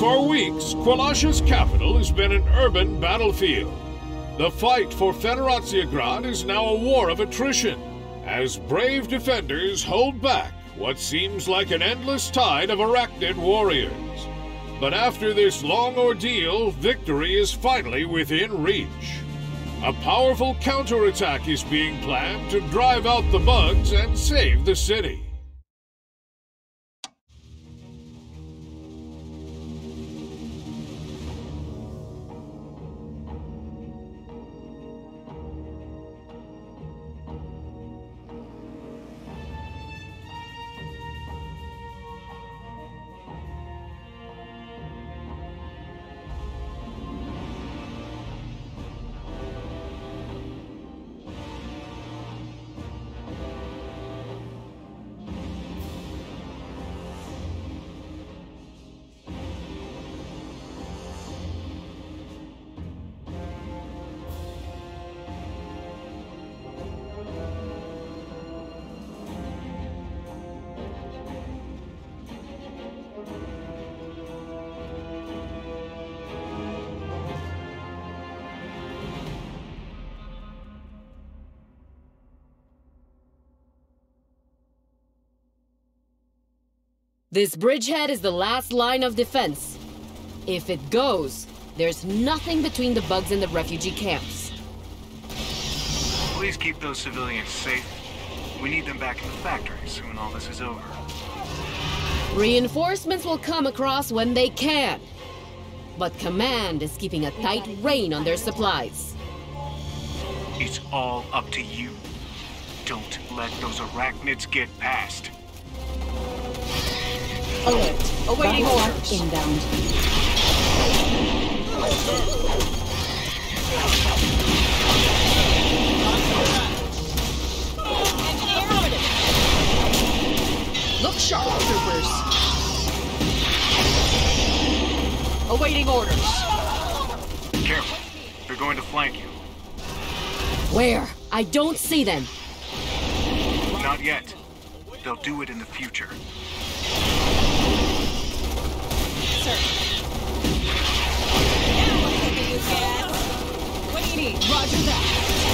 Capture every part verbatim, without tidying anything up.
For weeks, Qualasha's capital has been an urban battlefield. The fight for Federatsiyagrad is now a war of attrition, as brave defenders hold back what seems like an endless tide of arachnid warriors. But after this long ordeal, victory is finally within reach. A powerful counterattack is being planned to drive out the bugs and save the city. This bridgehead is the last line of defense. If it goes, there's nothing between the bugs and the refugee camps. Please keep those civilians safe. We need them back in the factories when all this is over. Reinforcements will come across when they can. But Command is keeping a tight rein on their supplies. It's all up to you. Don't let those arachnids get past. Alert. Awaiting orders. Inbound. Look sharp, troopers. Awaiting orders. Careful. They're going to flank you. Where? I don't see them. Not yet. They'll do it in the future. Sir. What do you need? Roger that.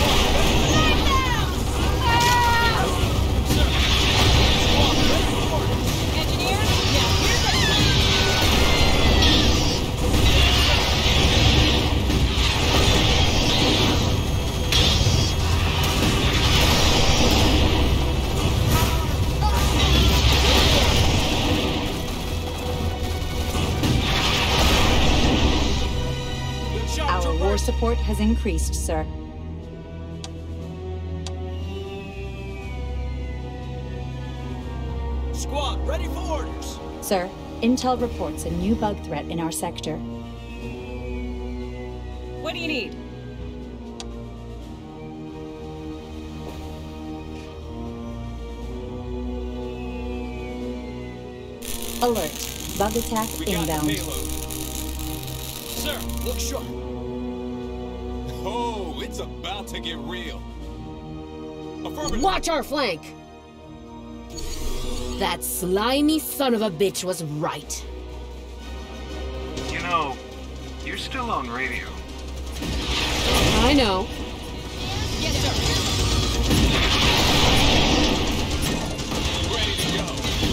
Engineer, now here's Our war support has increased, sir. Squad, ready for orders. Sir, intel reports a new bug threat in our sector. What do you need? Alert. Bug attack We got the inbound. payload. Sir, look sharp. Oh, it's about to get real. Affirmative. Watch our flank! That slimy son of a bitch was right. You know, you're still on radio. I know. Yes, sir. Ready to go.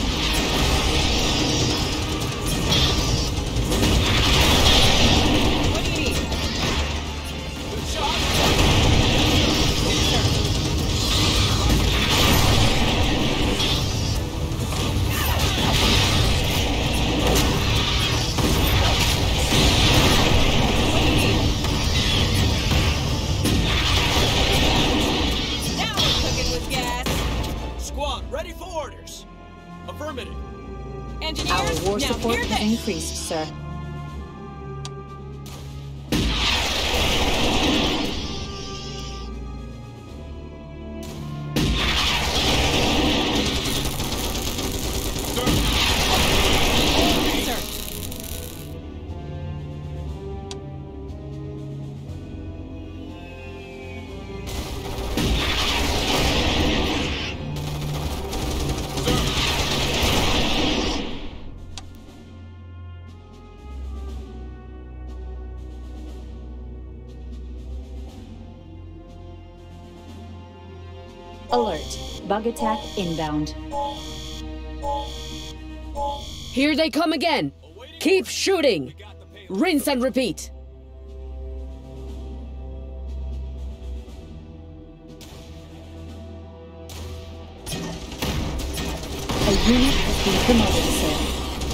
What do you need? Good shot. Now we're cooking with gas. Squad, ready for orders. Affirmative. Engineers, Our war now support hear has this. increased, sir. Sir. Alert. Bug attack inbound. Here they come again! Keep shooting! Rinse and repeat! A unit has been promoted, sir.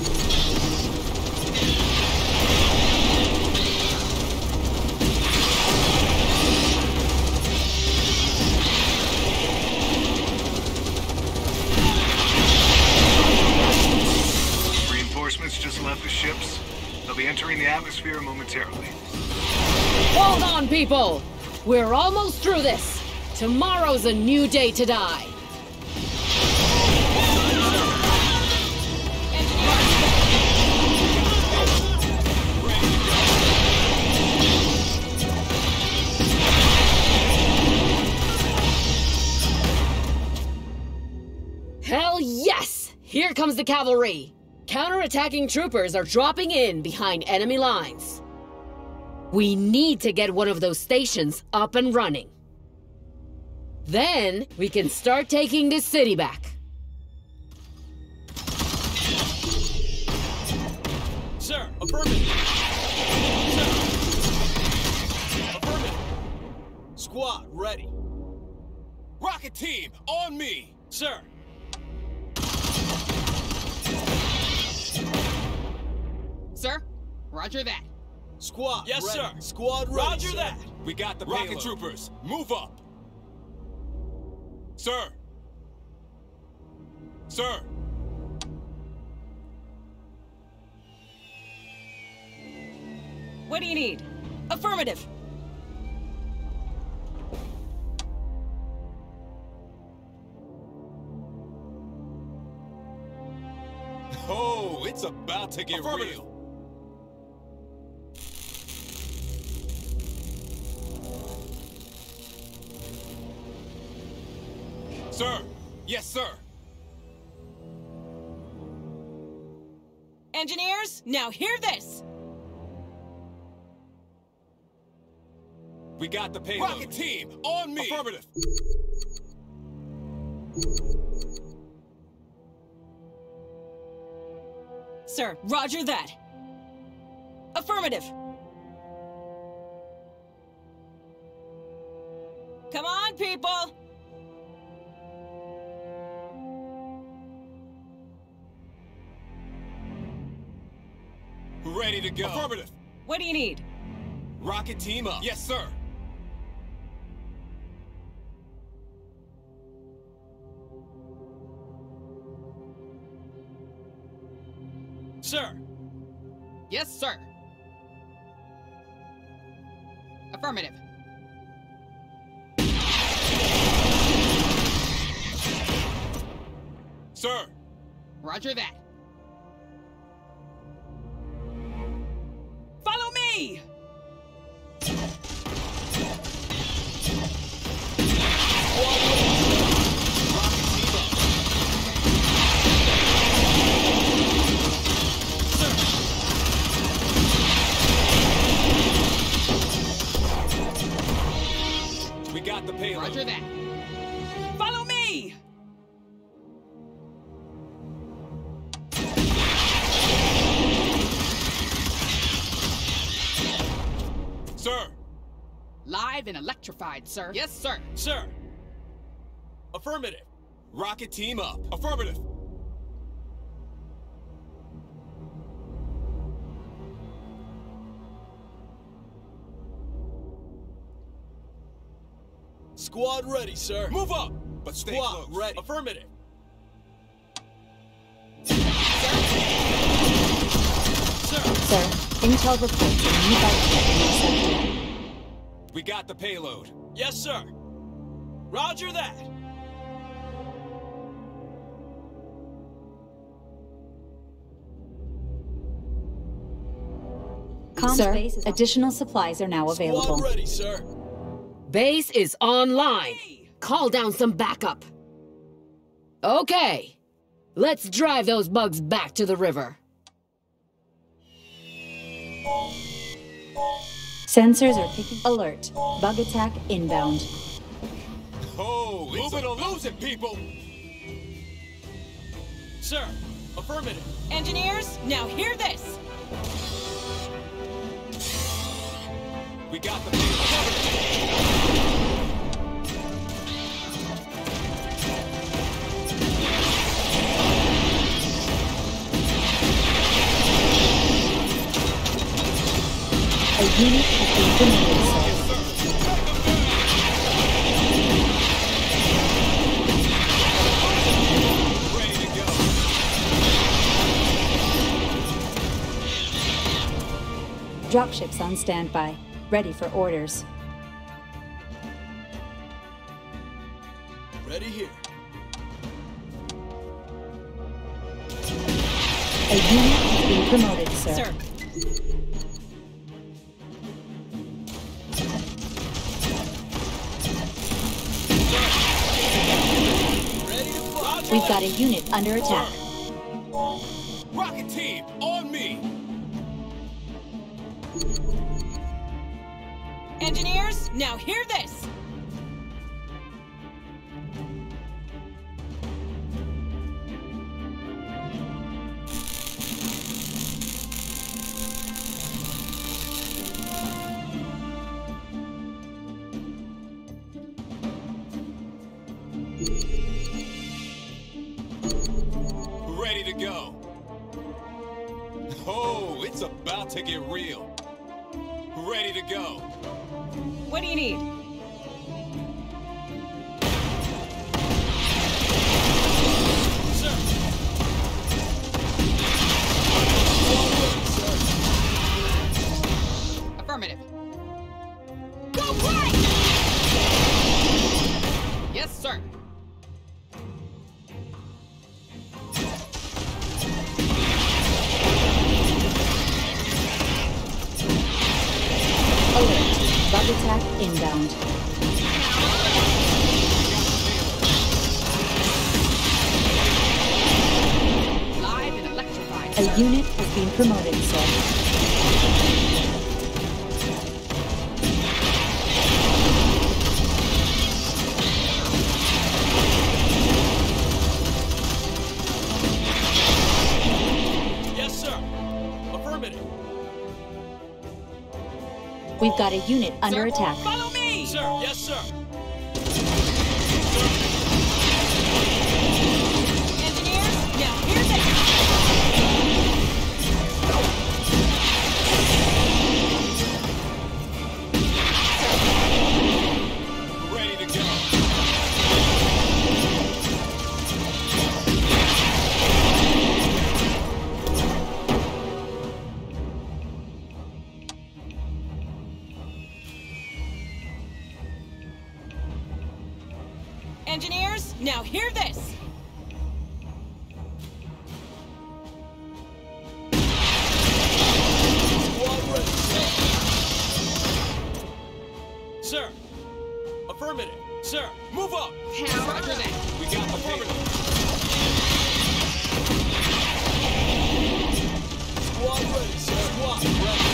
Reinforcements just left the ships. They'll be entering the atmosphere momentarily. Hold on, people! We're almost through this! Tomorrow's a new day to die! Hell yes! Here comes the cavalry! Counter-attacking troopers are dropping in behind enemy lines. We need to get one of those stations up and running. Then, we can start taking this city back. Sir, affirmative. Sir. Affirmative. Squad, ready. Rocket team, on me. Sir. Sir, roger that. Squad, yes, ready. Sir. Squad, ready. Roger sir. That. We got the rocket payload. Troopers. Move up. Sir. Sir. What do you need? Affirmative. Oh, it's about to get real. Sir! Yes, sir! Engineers, now hear this! We got the payload. Rocket team, on me! Affirmative! Sir, roger that. Affirmative. Come on, people! Ready to go. Affirmative. What do you need? Rocket team up. Yes, sir. Sir. Yes, sir. Affirmative. Sir. Roger that. Follow me! We got the payload. Roger that. Follow me! Sir! Live and electrified, sir. Yes, sir. Sir! Affirmative. Rocket team up. Affirmative. Squad ready, sir. Move up! But stay Squad close. Ready. Affirmative. Sir, sir, intel reports a new bridgehead in the sector. We got the payload. Yes, sir. Roger that. Comms sir, base is additional supplies are now available. Squad ready, sir. Base is online. Call down some backup. Okay. Let's drive those bugs back to the river. Sensors are picking alert. Bug attack inbound. Oh, Move it or lose it, people! Sir, affirmative. Engineers, now hear this. We got the people covered. A unit has been promoted, sir. Dropships on standby, ready for orders. Ready here. A unit has been promoted, sir. Sir. Ready to fly. We've got a unit under attack. Rocket team, on me! Engineers, now hear this. Ready to go. Oh, it's about to get real. Ready to go. What do you need? Sir. Affirmative. Go right! Yes, sir. Alert. Bug attack inbound. Live and electrified, A sir. unit has been promoted, sir. Yes, sir. Affirmative. We've got a unit under Sir, attack. follow me! Sir, yes, sir. Engineers, now hear this. Ready to go. Engineers, now hear this. Squad ready, sir. Sir. Affirmative. Sir, move up. Roger that. We got the payload. Squad ready, sir. Squad ready.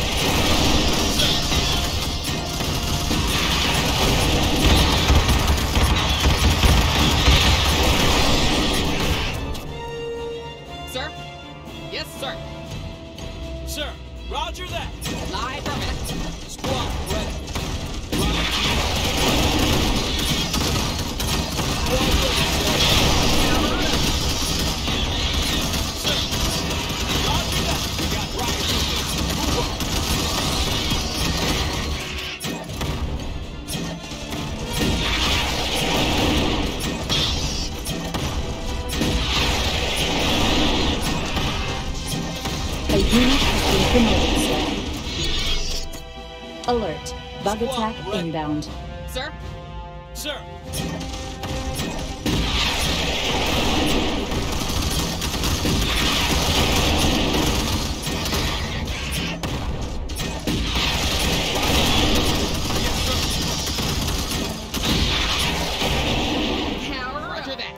Sir? Yes, sir. Sir, roger that. Live affirmative. Squad ready. A unit has been promoted, sir. Alert. Bug Squad attack ready. inbound. Sir? Sir. Roger that.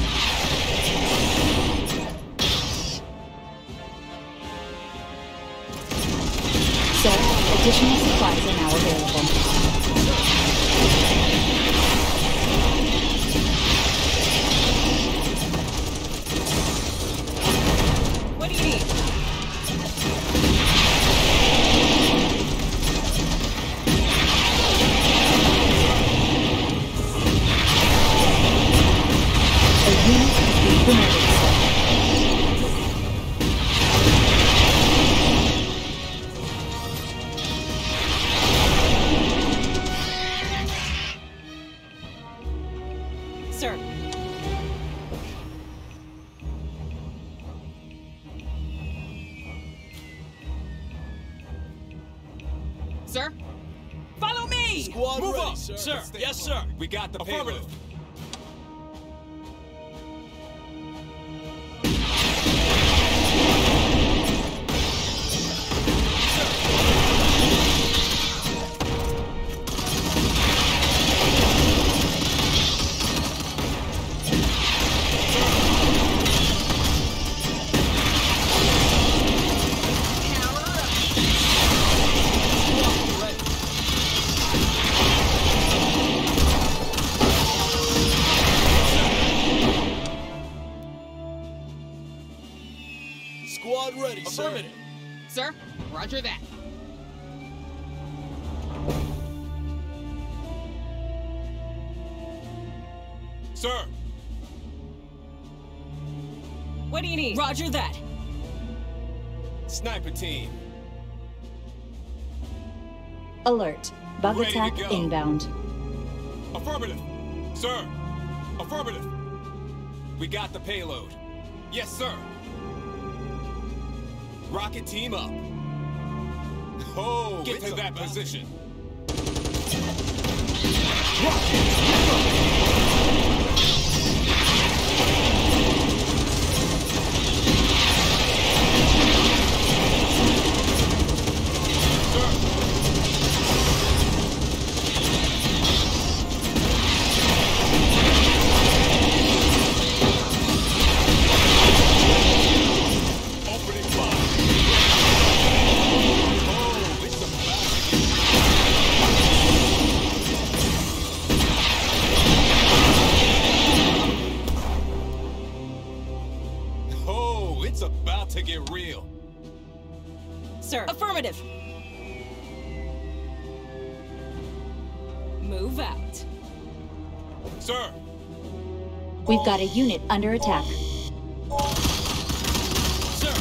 Sir, additional supplies are now available. Sir? Follow me! Squad Move ready, up! sir. Sir, Stay yes, sir. We got the payload. Affirmative. Squad ready, sir. Affirmative. Sir? Roger that. Sir. What do you need? Roger that. Sniper team. Alert. Bug Ready to attack go. inbound. Affirmative. Sir. Affirmative. We got the payload. Yes, sir. Rocket team up. Oh, get to that position. To get real. Sir. Affirmative. Move out. Sir. We've got a unit under attack. Sir.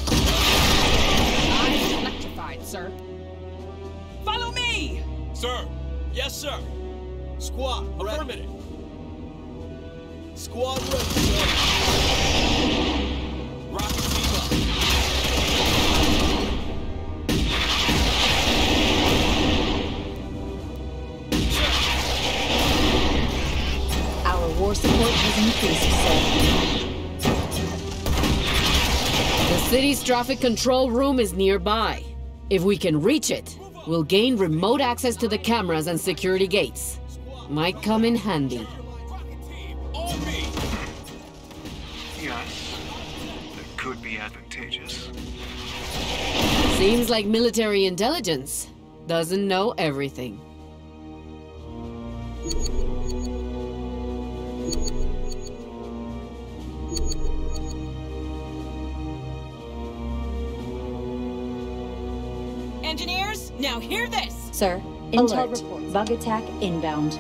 I'm electrified, sir. Follow me! Sir. Yes, sir. Squad ready. Affirmative. Squad ready, sir. Rocket team up. Our war support has increased, sir. The city's traffic control room is nearby. If we can reach it, we'll gain remote access to the cameras and security gates. Might come in handy. Rocket team on me. Yes, that could be advantageous. Seems like military intelligence doesn't know everything. Engineers, now hear this! Sir, Intel alert. reports. Bug attack inbound.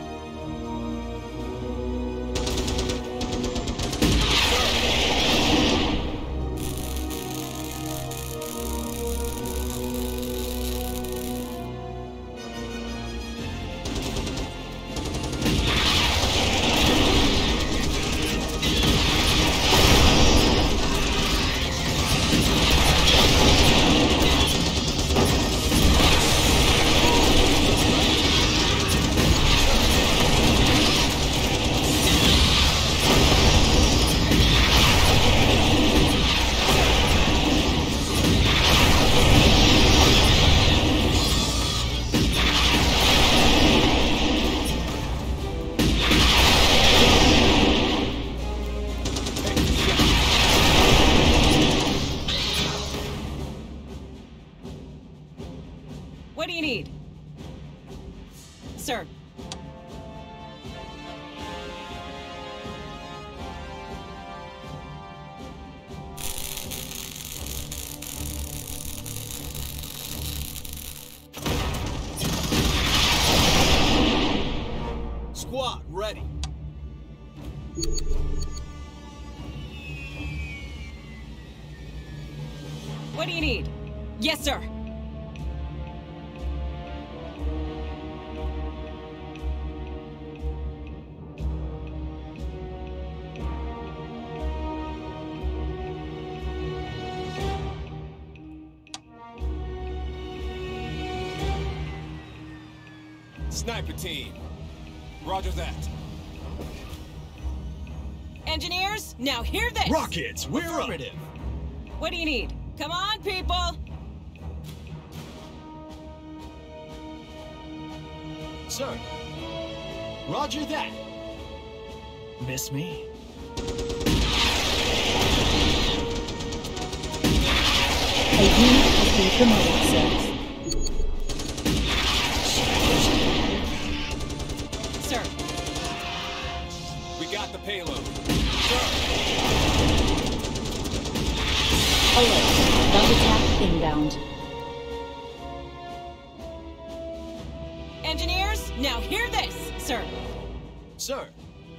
What do you need? Sir. Squad ready. What do you need? Yes, sir. Sniper team. Roger that. Engineers, now hear this! Rockets, we're Affirmative. What do you need? Come on, people! Sir. Roger that. Miss me? A unit has been promoted, sir. Sir, We got the payload. Sir. Alert. Bug attack inbound. engineers, now hear this, sir. Sir.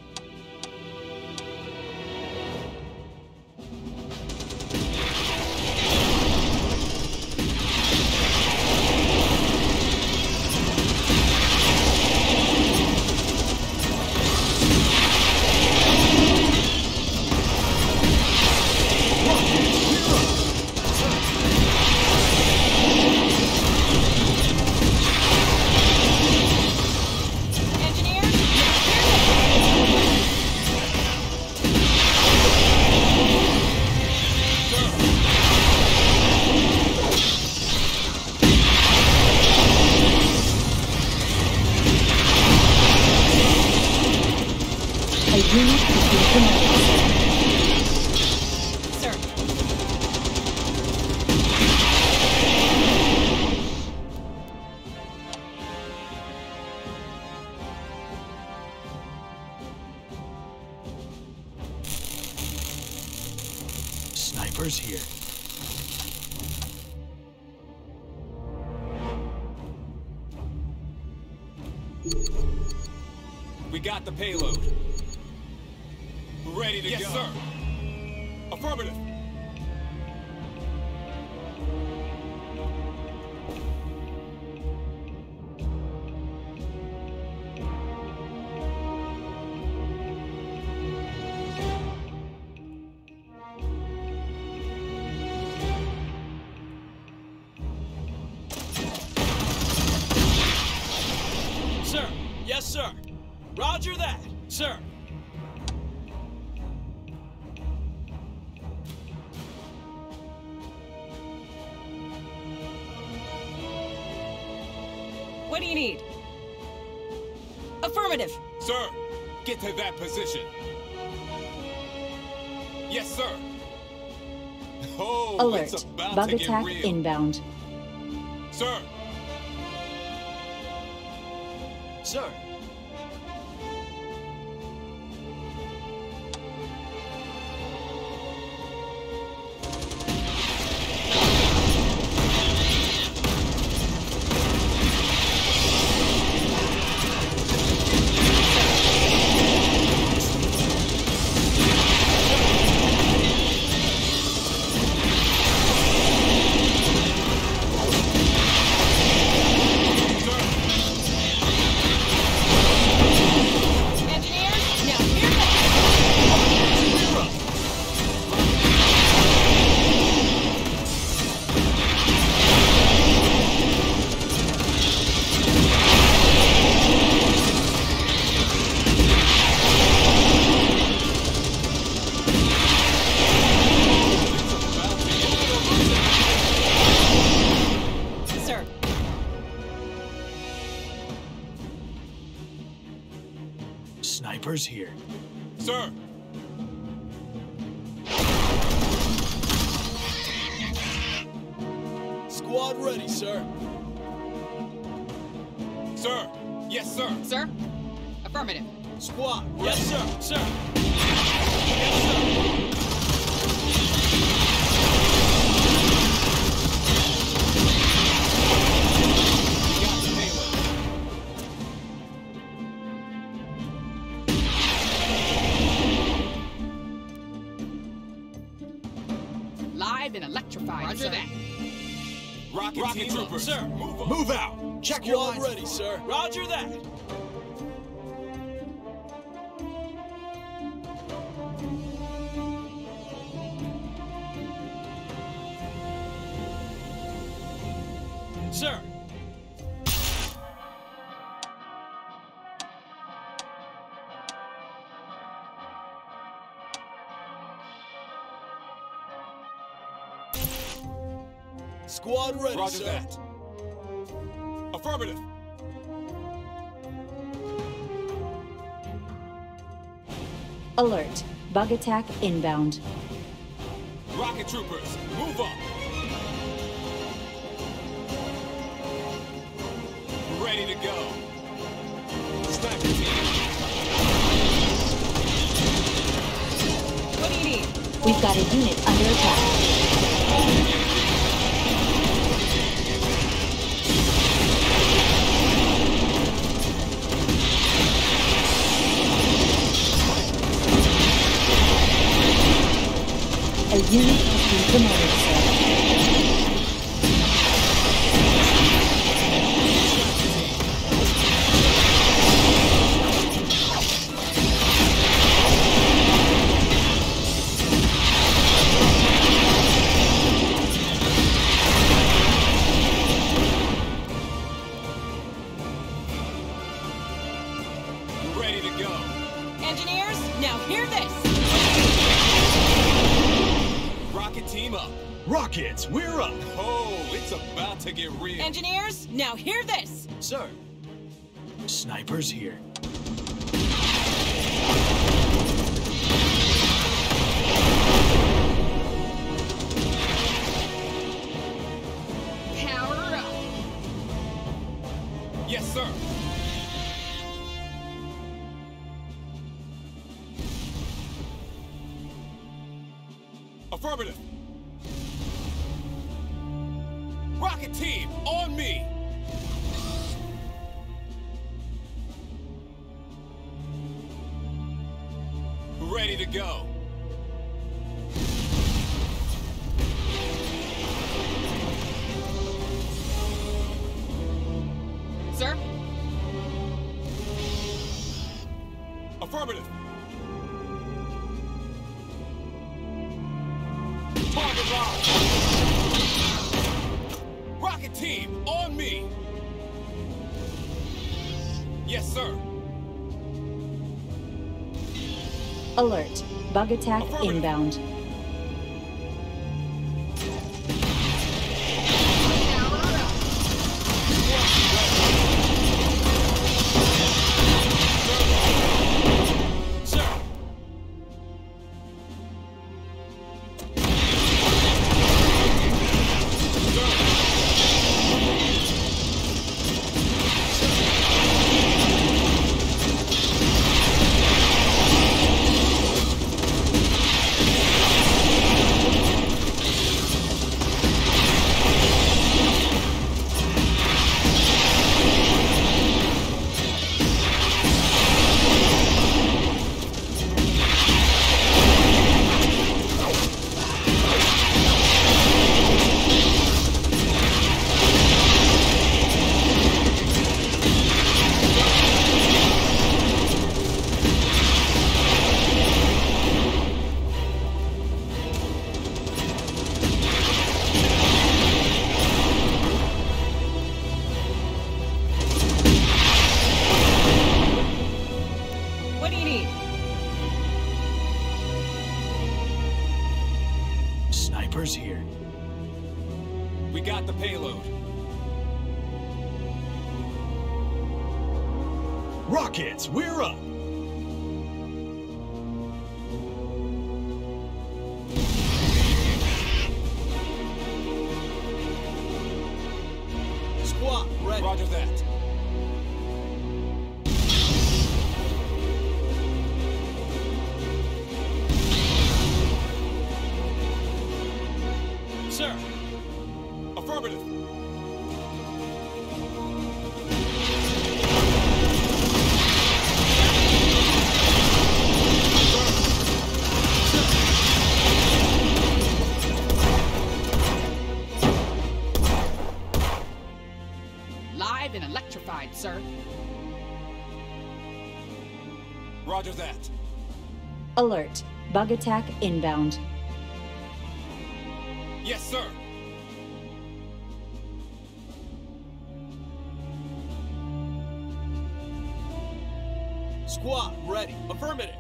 Snipers here. We got the payload. We're ready to Yes, go. sir. Affirmative. Sir. Yes, sir. Roger that, sir. What do you need? Affirmative. Sir, get to that position. Yes, sir. Oh, Alert. it's about Bug to get attack real. inbound. Sir, Sir. Engineers, now hear this! Sir, Snipers here. sir. Squad ready, sir. Sir. Yes, sir. Sir? Affirmative. Squad. Yes, sir. Sir. Yes, sir. We got the payload. Live and electrified. Roger sir. that. Rocket, Rocket team trooper, up. sir. Move up. Move out. Check your lines. Ready, sir. Roger that. Sir. Squad ready, Roger sir. that. Affirmative. Alert. Bug attack inbound. Rocket troopers, move up. Ready to go. Sniper team. What do you need? We've got a unit under attack. A unit has been promoted, sir. Ready to go. Engineers, now hear this. Rocket team up. Rockets, we're up. Oh, it's about to get real. Engineers, now hear this. Sir. Snipers here. Power up. Yes, sir. Affirmative. Rocket team, on me. Ready to go. Sir? Affirmative. Target locked. Rocket team, on me. Yes, sir. Alert. Bug attack inbound. Sir. What do you need? Snipers here. We got the payload. Rockets, we're up. Squad ready. Roger that. Sir. Affirmative. Live and electrified, sir. Roger that. Alert. Bug attack inbound. Yes, sir. Squad ready. Affirmative.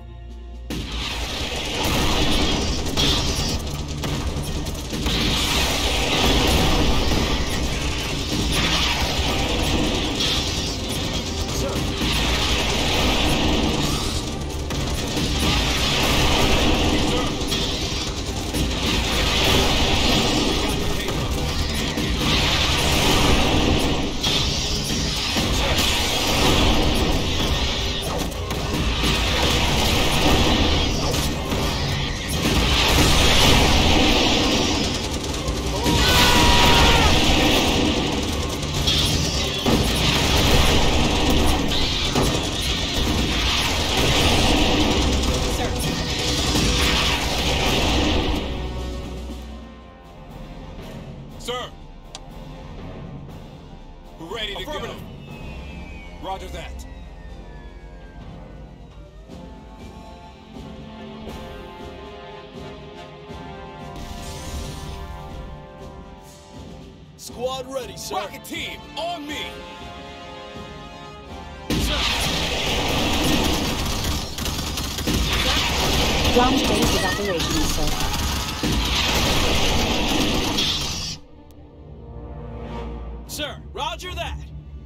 Roger that. Squad ready, sir. Rocket team, on me. Launch base is operational, sir. Sir, roger that.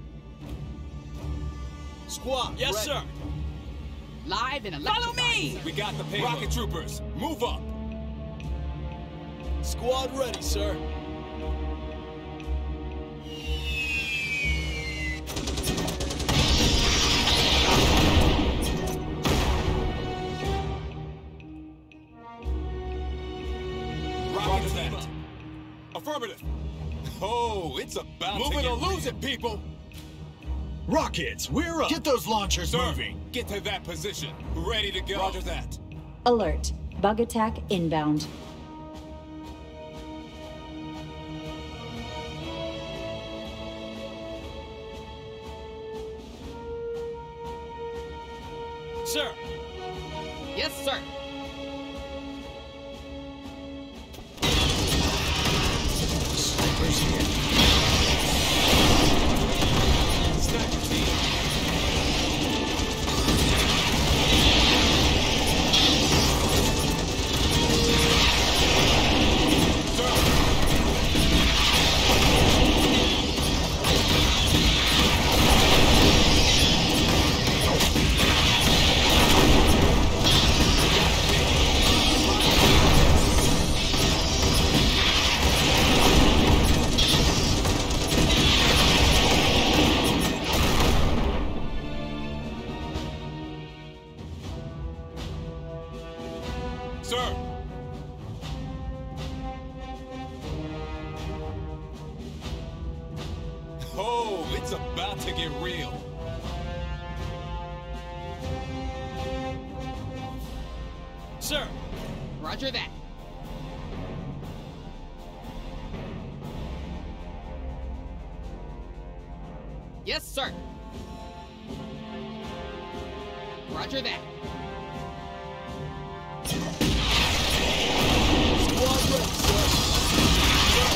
Squad, Yes, ready. sir. Live and Follow electrified. me! We got the payload. Rocket troopers, move up. Squad ready, sir. Rocket team up. Affirmative. Oh, it's about Move to it get or real. lose it, people. Rockets, we're up. Get those launchers Sir, moving. get to that position. Ready to go. Roger that. Alert. Bug attack inbound. Sir. Yes, sir. Snipers here. Sniper team. Sir. Oh, it's about to get real. Sir. Roger that. Yes, sir. Roger that. Squad ready, sir.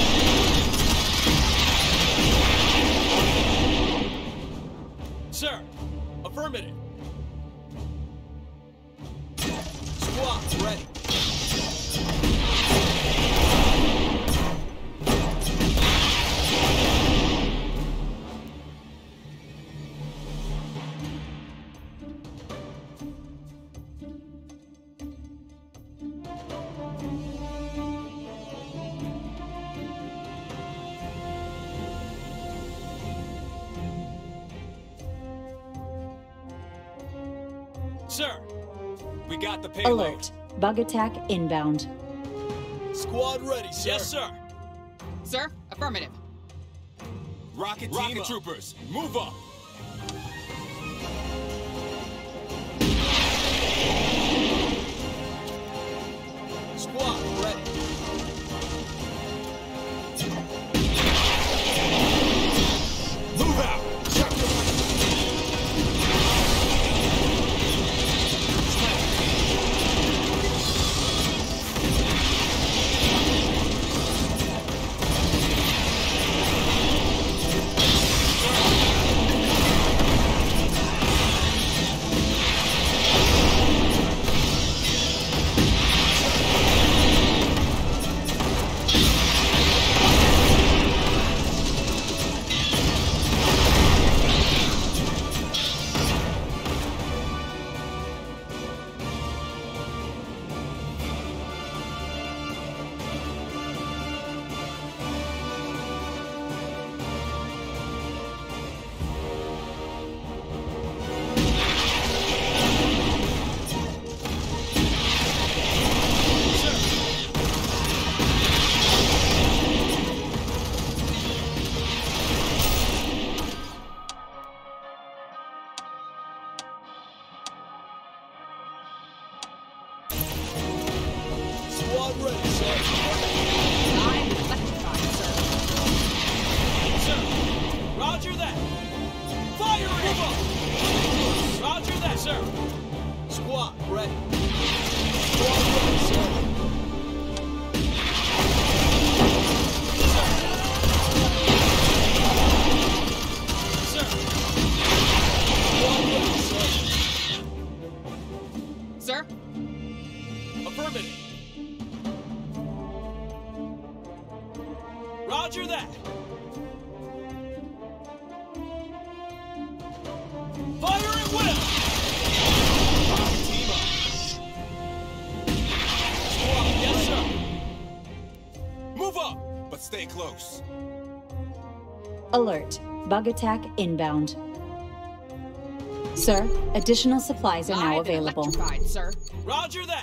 Sir. Affirmative. Squad ready. Sir. We got the payload. Alert. Bug attack inbound. Squad ready, sir. Yes, sir. Sir, affirmative. Rocket team Rocket troopers, move up. Squad ready. Move out. Check the Squad ready, sir. Live and electrified, sir. Sir. Roger that. Fire sir. Squad ready. Squad ready, sir. Sir. Sir. Squad ready, sir. Sir? Affirmative. Roger that. Fire at will! Team up. Squad, yes, sir. Move up, but stay close. Alert. Bug attack inbound. Sir, additional supplies are now I've been available. electrified, sir. Roger that.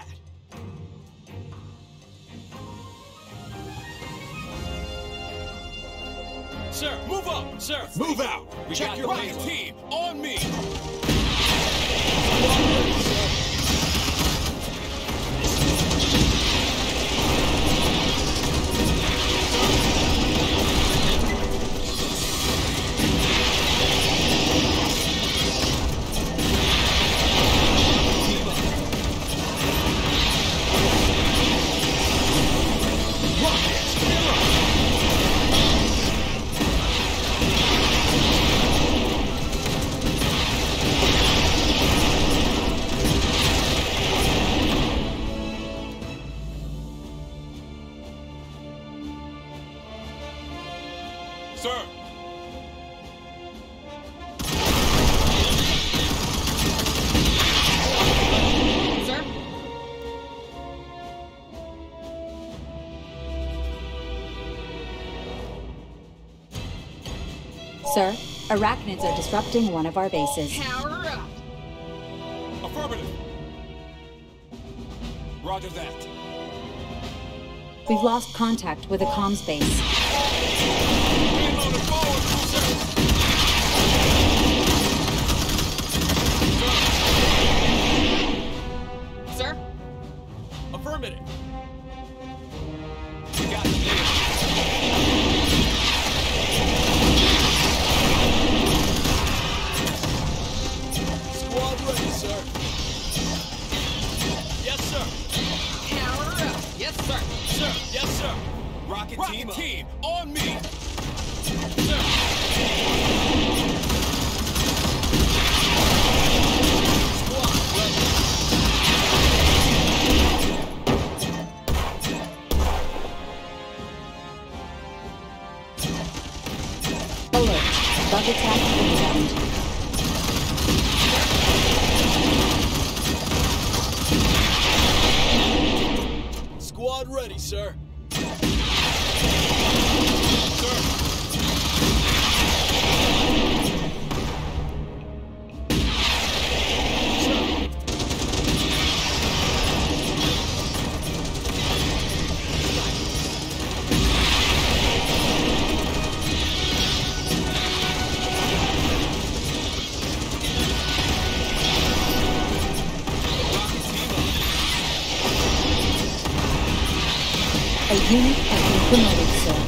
Sir, move up, sir. Move out! We Check got your the rocket payload. team on me. Sir. Sir? Sir, arachnids are disrupting one of our bases. Power up! Affirmative. Roger that. We've lost contact with a comms base. Payload forward, sir. Sir? Affirmative. We got the payload. Squad ready, sir. Yes, sir. Power up! Yes, sir. Sir, yes, sir. Rocket, Rocket team, team on me. Sir. Squad ready. Alert. Bug attack inbound. Squad ready, sir. A unit has been promoted, sir.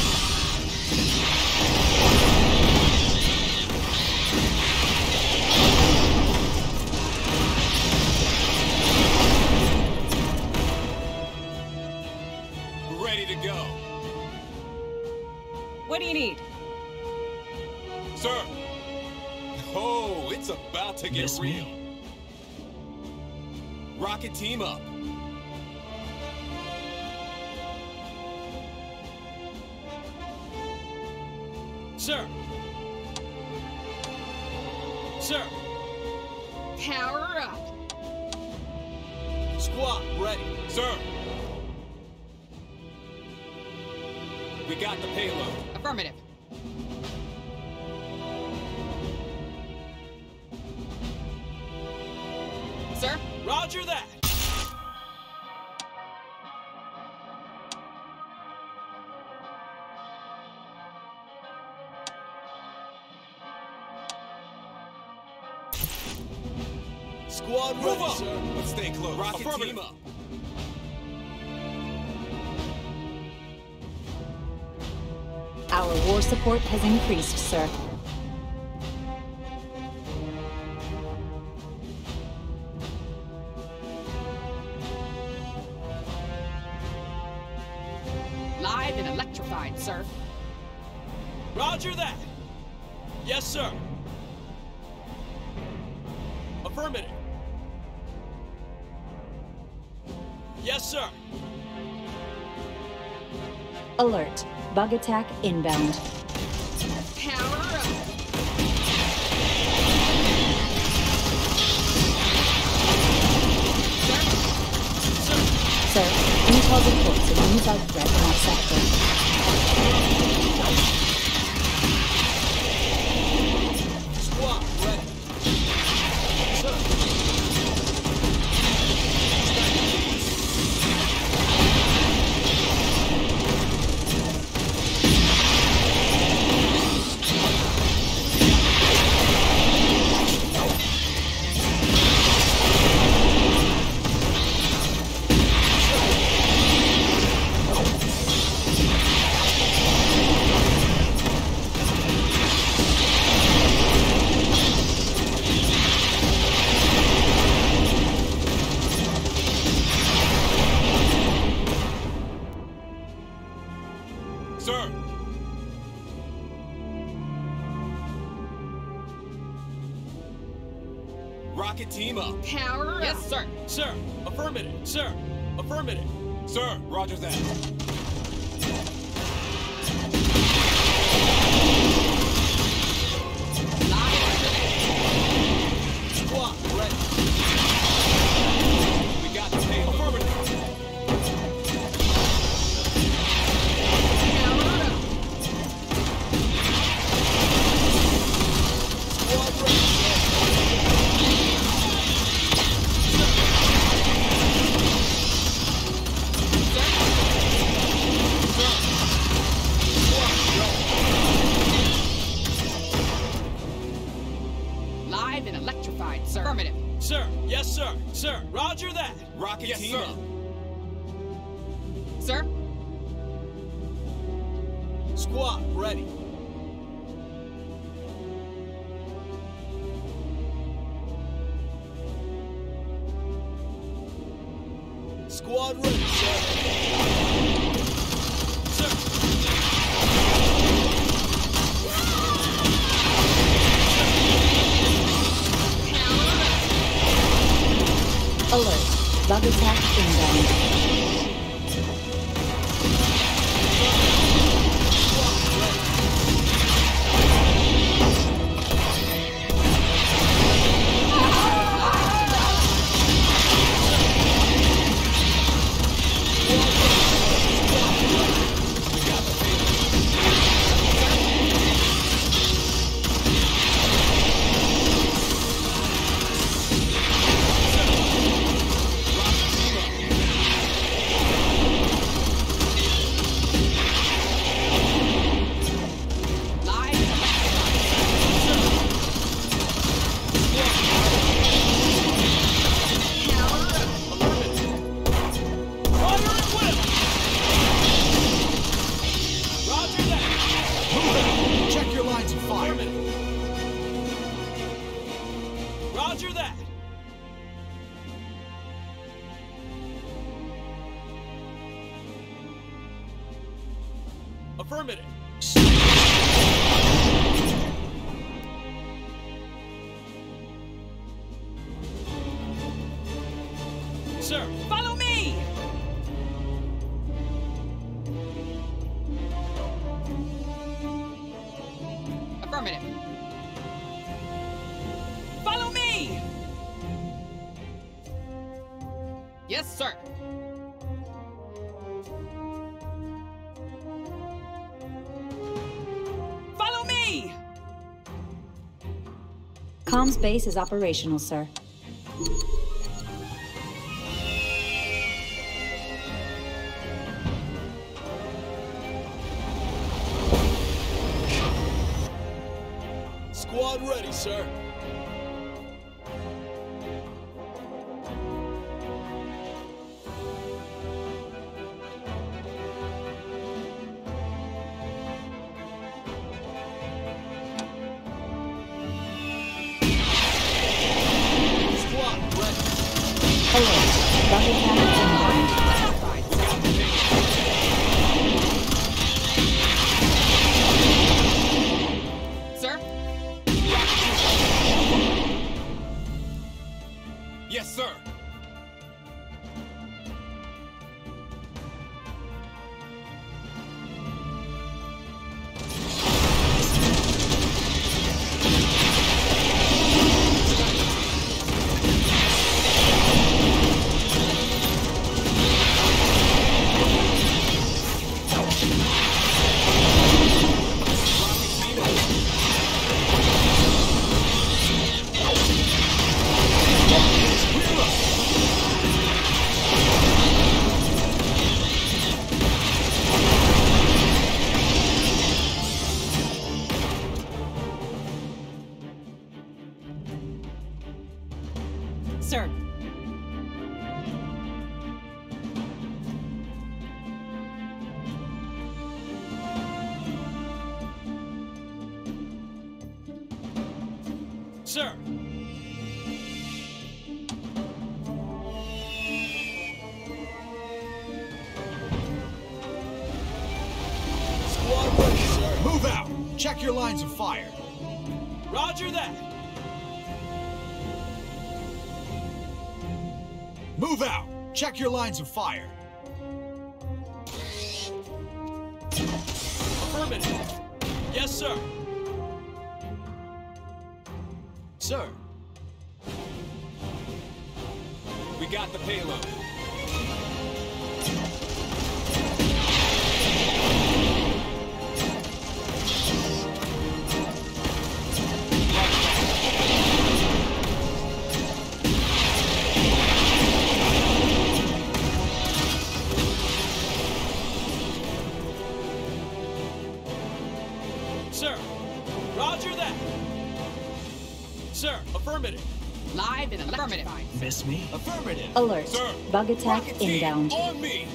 Ready to go. What do you need? Sir. Oh, it's about to get Miss real. me? Rocket team up. Sir. Sir. Power up! Squad ready. Sir. We got the payload. Affirmative. Sir? Roger that. Squad ready, up, sir. Let's stay close. Rocket team up. Our war support has increased, sir. Live and electrified, sir. Roger that. Yes, sir. Affirmative. Yes, sir. Alert. Bug attack inbound. Power up. Sir, intel reports a new bug threat in our sector. Squad ready. Sir. Sir. Rocket team up. Power up. Yes, sir. Sir. Affirmative. Sir. Affirmative. Sir. Roger that. Squad ready. We got the payload. Affirmative. Live and electrified, sir. Affirmative. Sir, yes, sir. Sir, roger that. Rocket Yes, team sir. up. Sir? Squad ready. Squad ready, sir. Sir. Alert. Bug attack inbound. Roger that. Affirmative. Sir, Follow me! Affirmative. Follow me! Yes, sir. Follow me! Comms base is operational, sir. squad ready, sir. sir. Sir. Sir. Squad ready, sir. Move out. Check your lines of fire. Roger that. Move out. Check your lines of fire. Affirmative. Yes, sir. Sir. We got the payload. Sir. Roger that. Sir, affirmative. Live and affirmative. Miss me? Affirmative. Alert. Sir. Bug attack Rocket team, inbound. on me.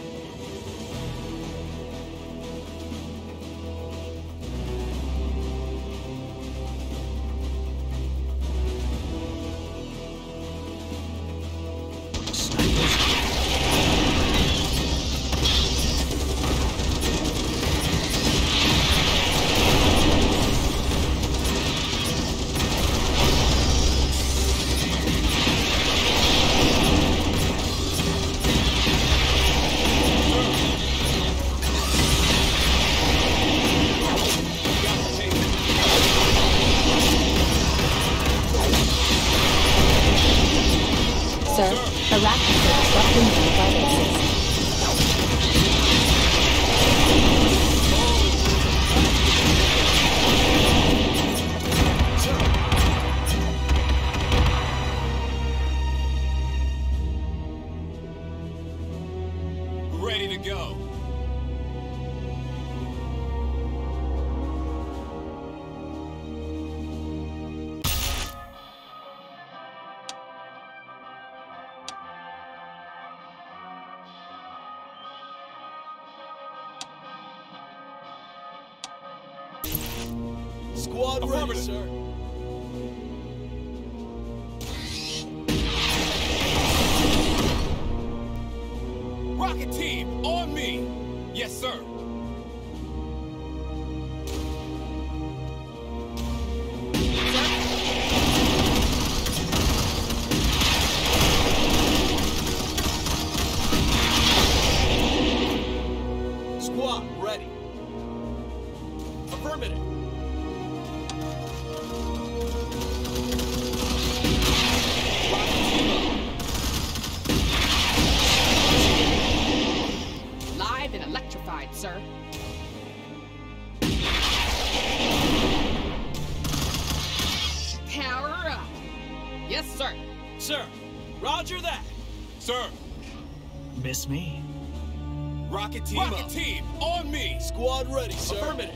Sir, arachnids are disrupting nearby bases. Ready to go. Squad ready, sir. Rocket team, on me. Yes, sir. Squad ready. Affirmative. Live and electrified, sir. Power up. Yes, sir. Sir, roger that. Sir. Miss me? Rocket team Rocket up. team, on me. Squad ready, sir. Affirmative.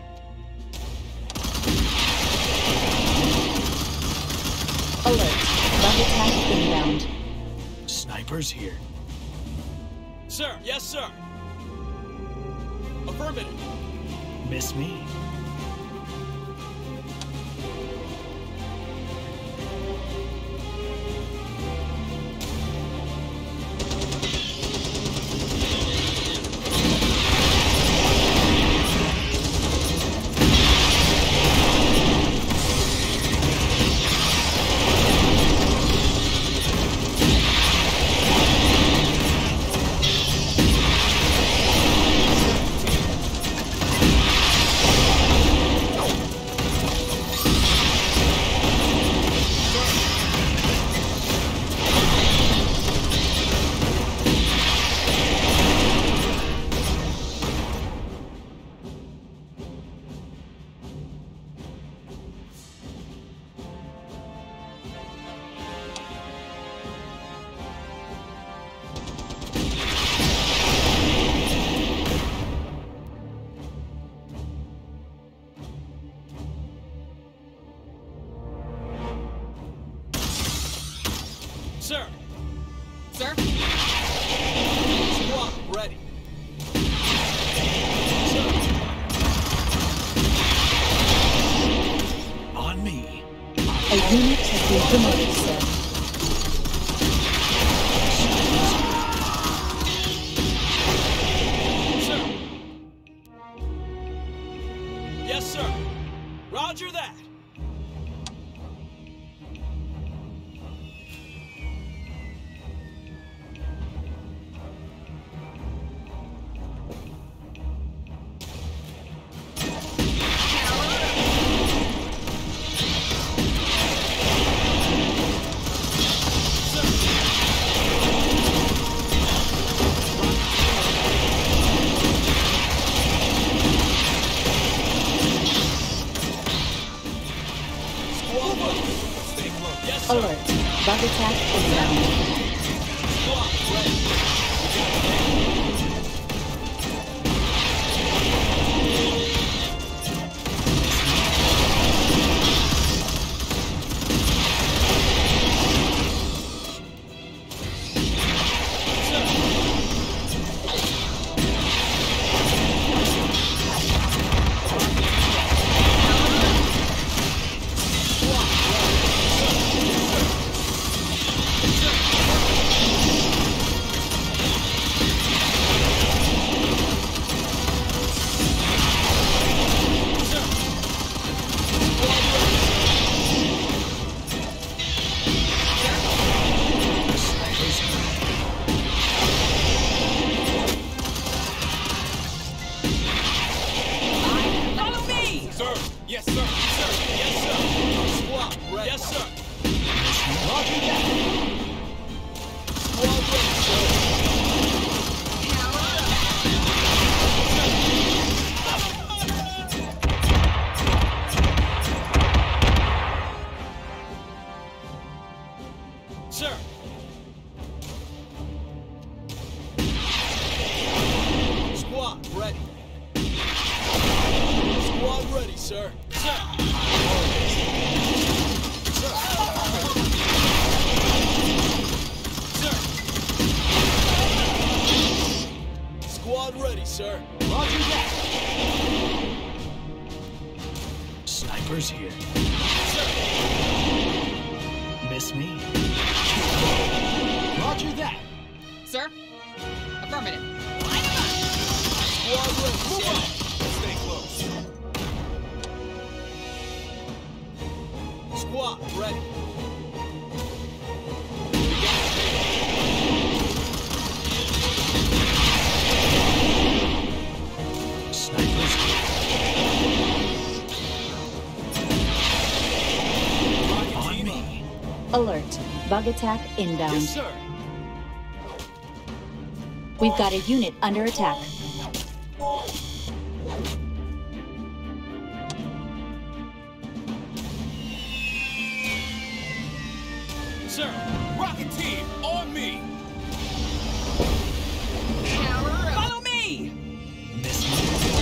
Alert. Bug attack inbound. Snipers here. Sir, yes, sir. Affirmative. Miss me? Sir. Sir? Squad ready. Sir. On me. A unit has been promoted, sir. Sir. Yes, sir. Roger that. Alert. Bug attack inbound. Sir. Sir. Squad ready, sir. Roger that. Snipers here. Sir. Miss me. Roger that. Sir? Affirmative. Squad ready, sir. Stay close. Squad ready. Snipers here. On me. Alert. Bug attack inbound. Yes, sir. We've got a unit under attack. Sir. Rocket team, on me. Follow me! Miss me.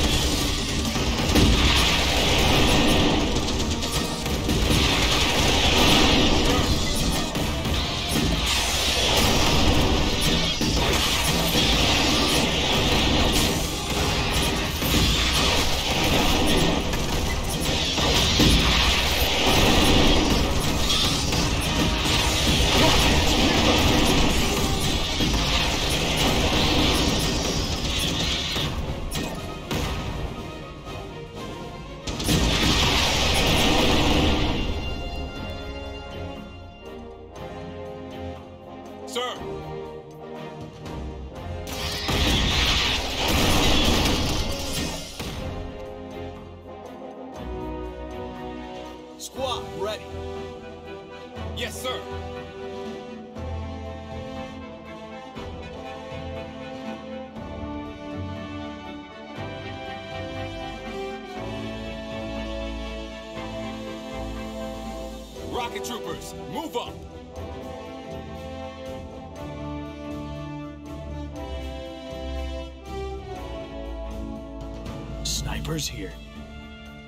Sir. Squad ready. Yes, sir. Rocket troopers, move up. Snipers here.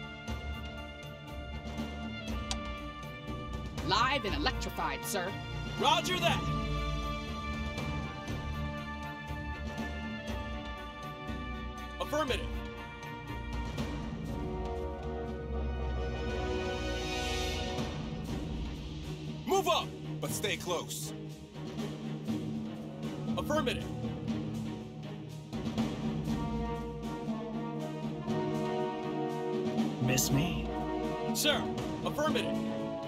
Live and electrified, sir. Roger that. Affirmative. Move up, but stay close. Affirmative. Miss me? Sir, affirmative.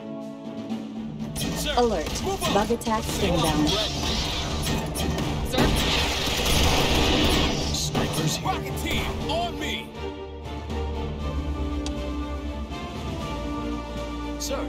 Sir, Alert. move up. Bug attack inbound. Sir? Snipers here. Rocket team, on me. Sir.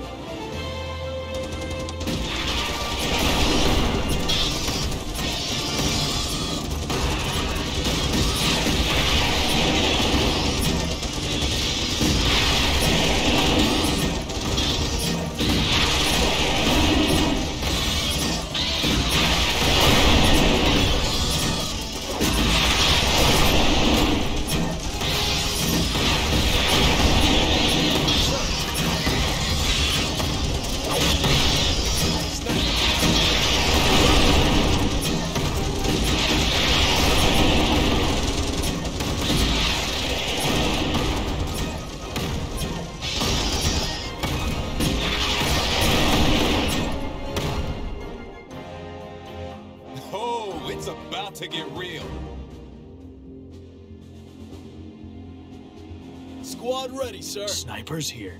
To get real. Squad ready, sir. Snipers here.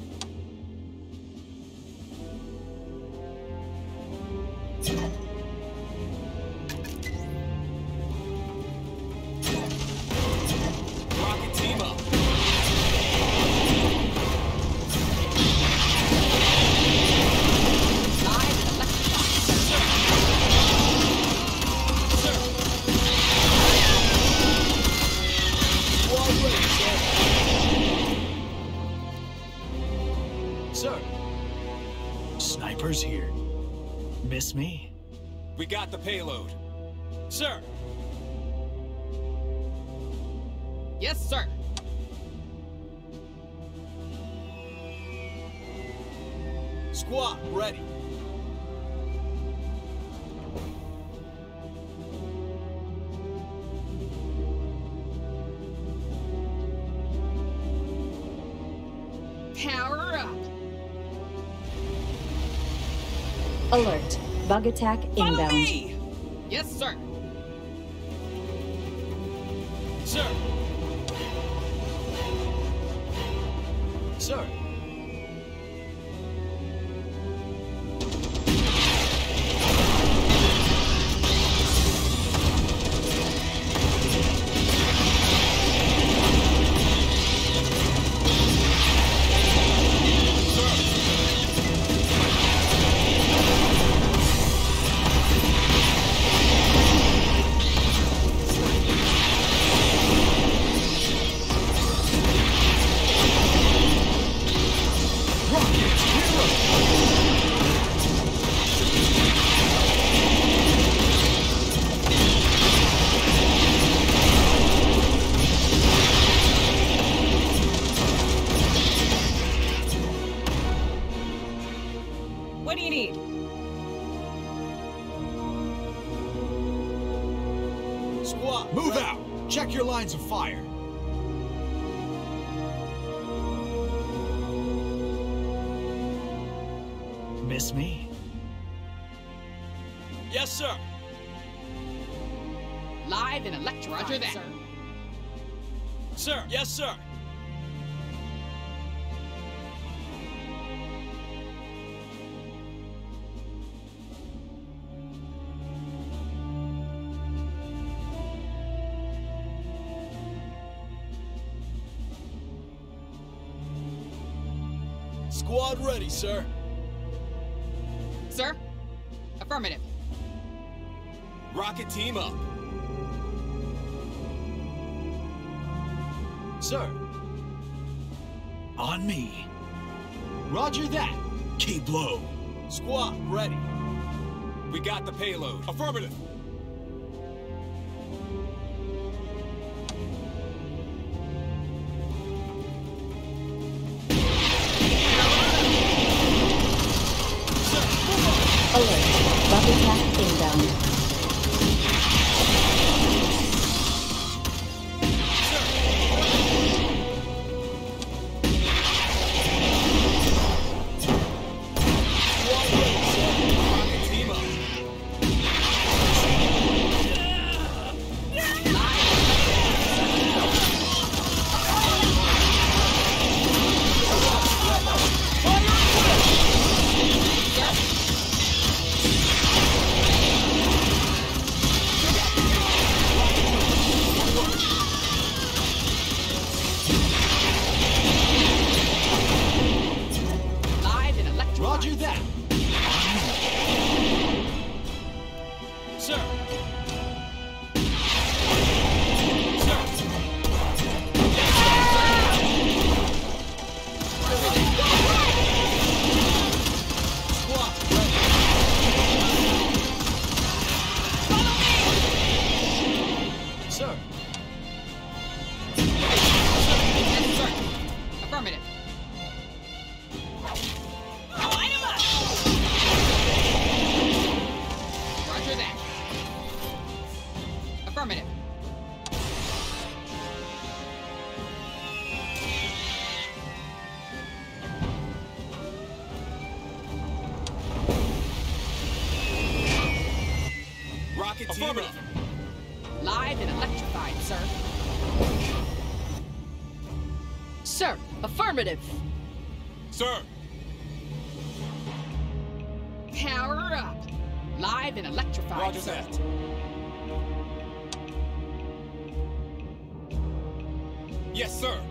Rocket team up. Sir. Snipers here. Miss me? We got the payload. Sir. Yes, sir. Squad ready. Power up. Alert. Bug attack Follow inbound. me! Yes, sir. Sir. Sir. What do you need? Squad. Move ready. out. Check your lines of fire. Miss me? Yes, sir. Live and electric. Roger that. Sir. Sir. Yes, sir. Squad ready, sir. Sir? Affirmative. Rocket team up. Sir. On me. Roger that. Keep low. Squad ready. We got the payload. Affirmative. Alert. Bug attack inbound. Affirmative. Live and electrified, sir. Sir, affirmative. Sir. Power up. Live and electrified, Roger sir. that. Yes, sir.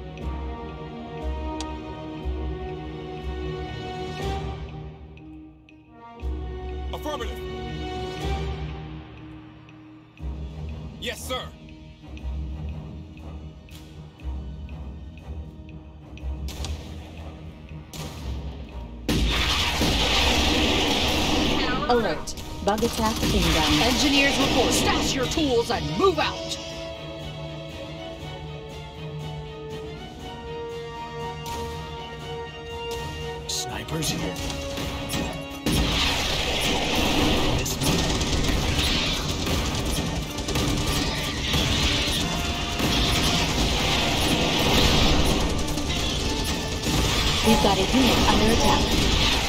Affirmative. Yes, sir. Alert. Bug attack inbound. Engineers report. Stash your tools and move out. Snipers here. Miss me. We've got a unit under attack.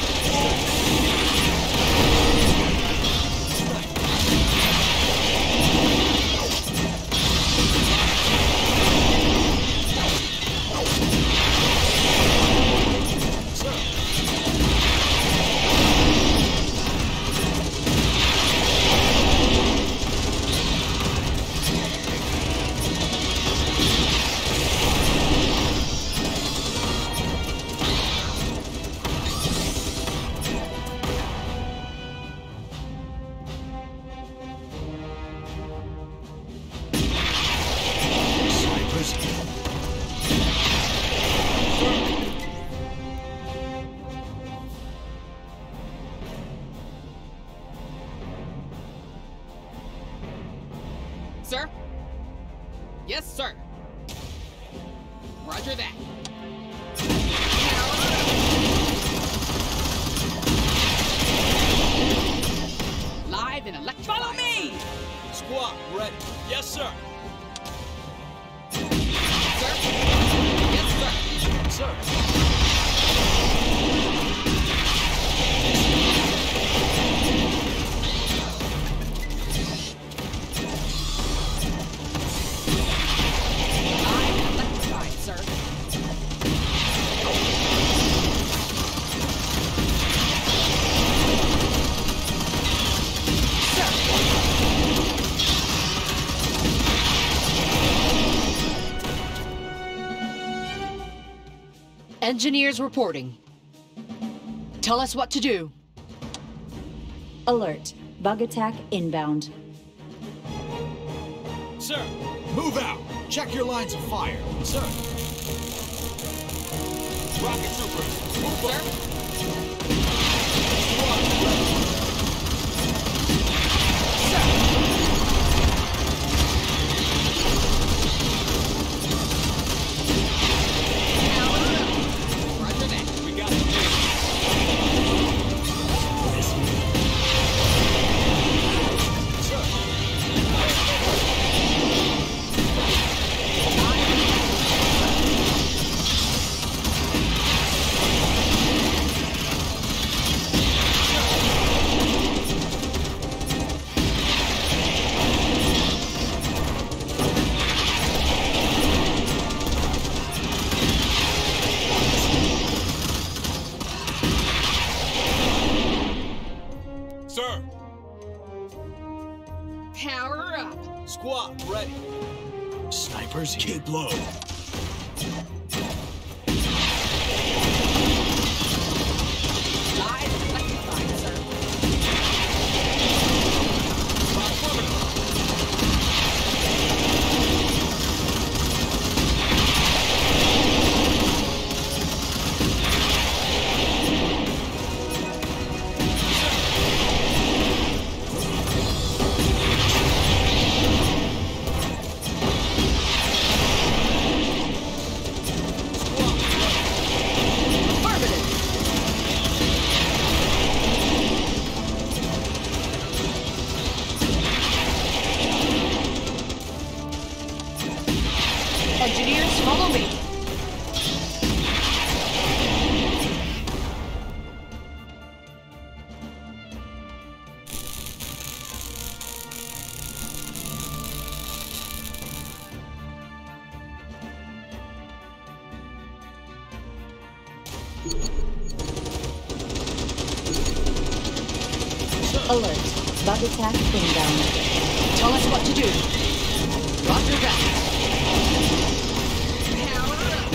Sir? Yes, sir. Roger that. Live and electrified. Follow me! Squad, ready. Yes, sir. Sir? Yes, sir. Sir. Live and electrified, sir. Engineers reporting. Tell us what to do. Alert. Bug attack inbound. Sir. Move out! Check your lines of fire. Sir. Rocket troopers, move up. Roger that. We got the Miss me. sir. Power up. Squad, ready. Snipers here. Keep low. Live and electrified, sir. Engineers, follow me. Alert. Bug attack inbound. Tell us what to do. Roger that. Power up.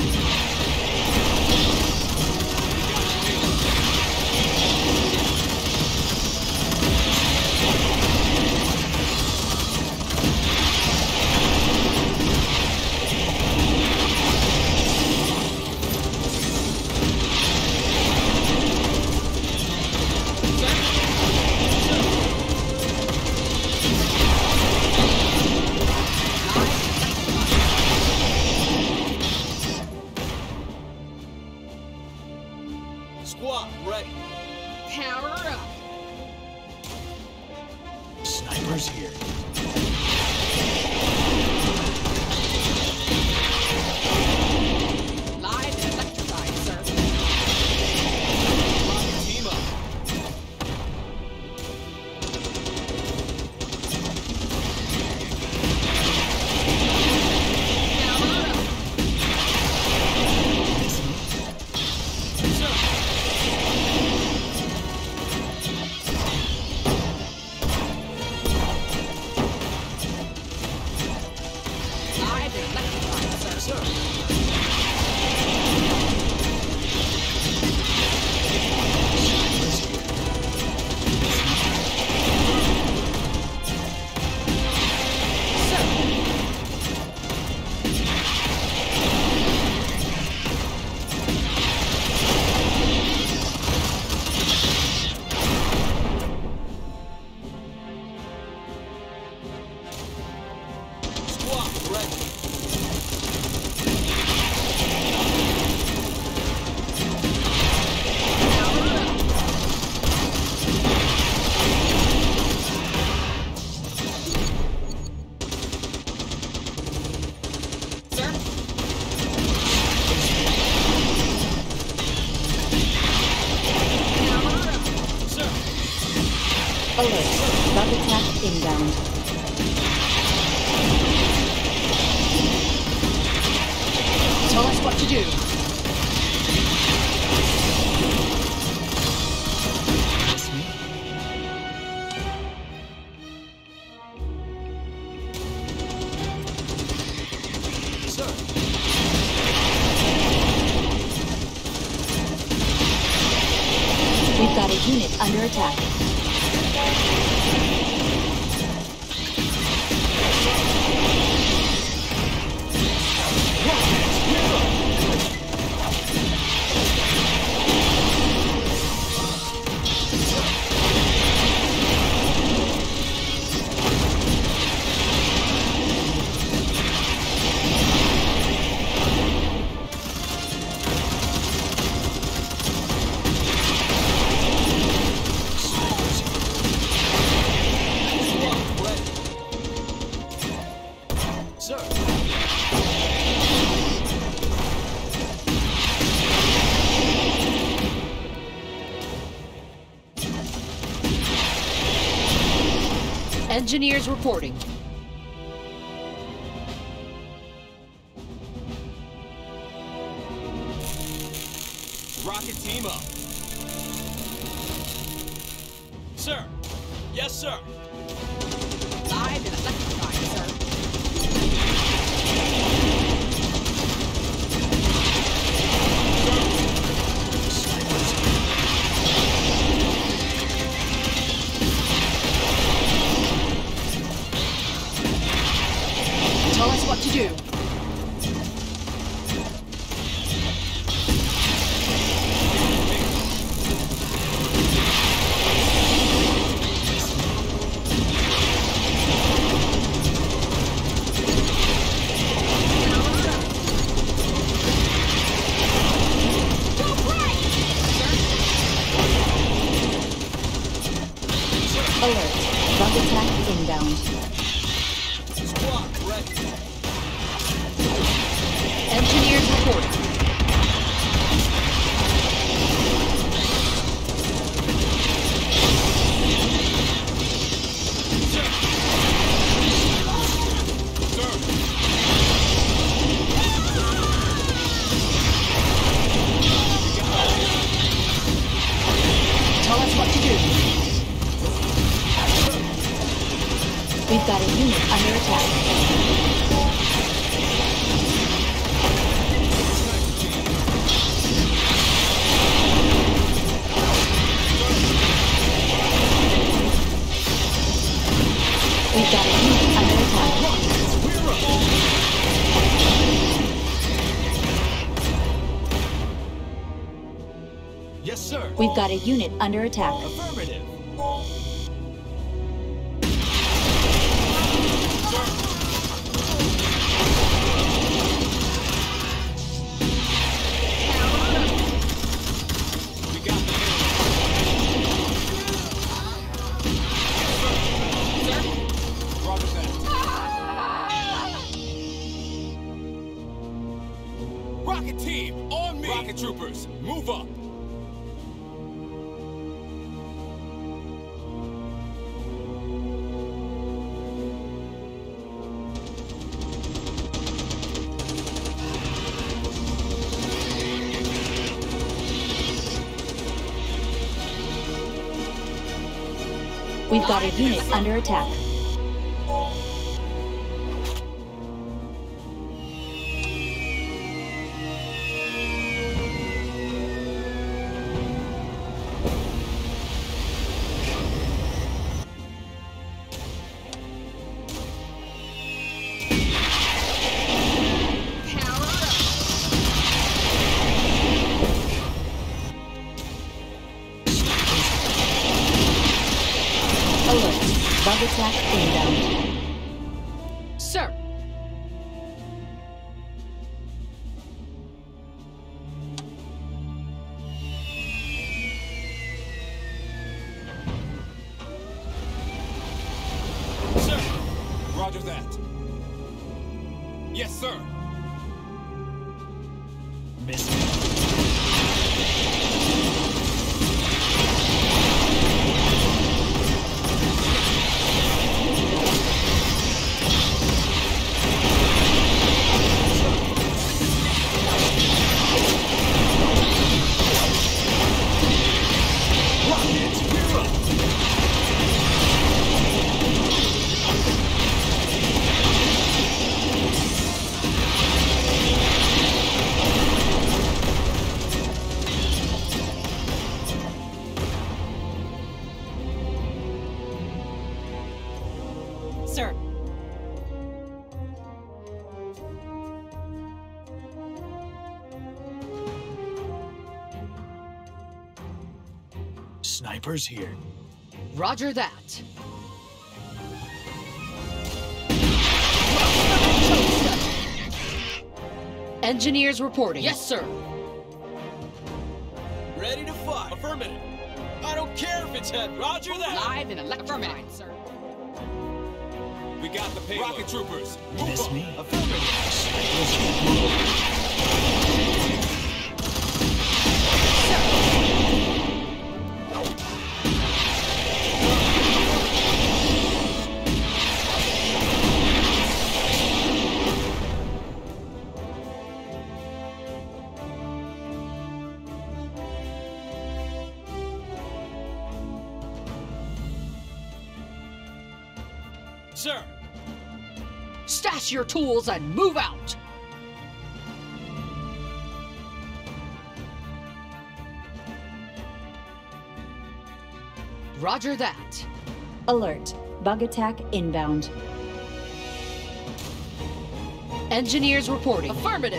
Squad, ready. Power up. Snipers here. Live and electrified, sir. Rocket team up. Power up. Live and electrified, sir. Squad, ready. Sir? Sir. Alert. Bug attack inbound. Tell us what to do. Sir. We've got a unit under attack. Engineers reporting. Rocket team up. Sir. Yes, sir. I've been electrified, sir. Snipers here. Tell us what to do. Alert. Bug attack inbound. Squad, ready. Engineers reporting. Tell us what to do. We've got a unit under attack. We've got a unit under attack. Yes, sir. We've got a unit under attack. Affirmative. We got the payload. Roger that. Rocket team, on me! Rocket troopers, move up! We've got a unit under attack. Alert. Bug attack inbound. Sir. Sir! Roger that. Yes, sir. Miss me. Rockets, we're up. Sir. Snipers here. Roger that. Engineers reporting. Yes, sir. Ready to fight. Affirmative. I don't care if it's head. Roger that. Live and electrified, sir. We got the payload. Rocket troopers, move Miss up. me. Affirmative. Snipers here. Sir! Stash your tools and move out! Roger that. Alert. Bug attack inbound. Engineers reporting. Affirmative.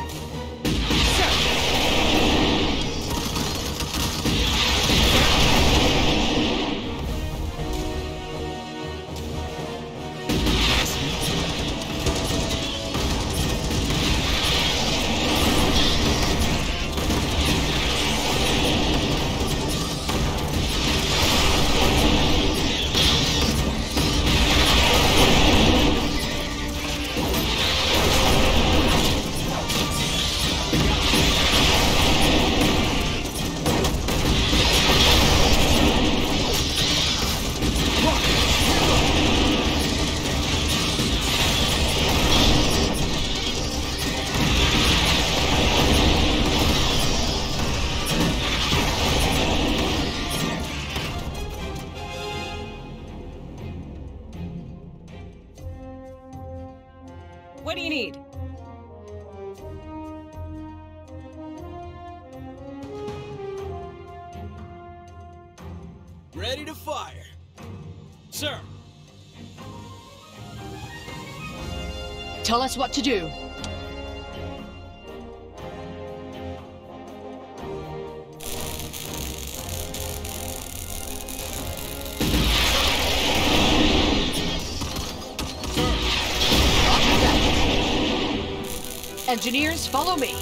What do you need? Ready to fire. Sir! Tell us what to do. Engineers, follow me.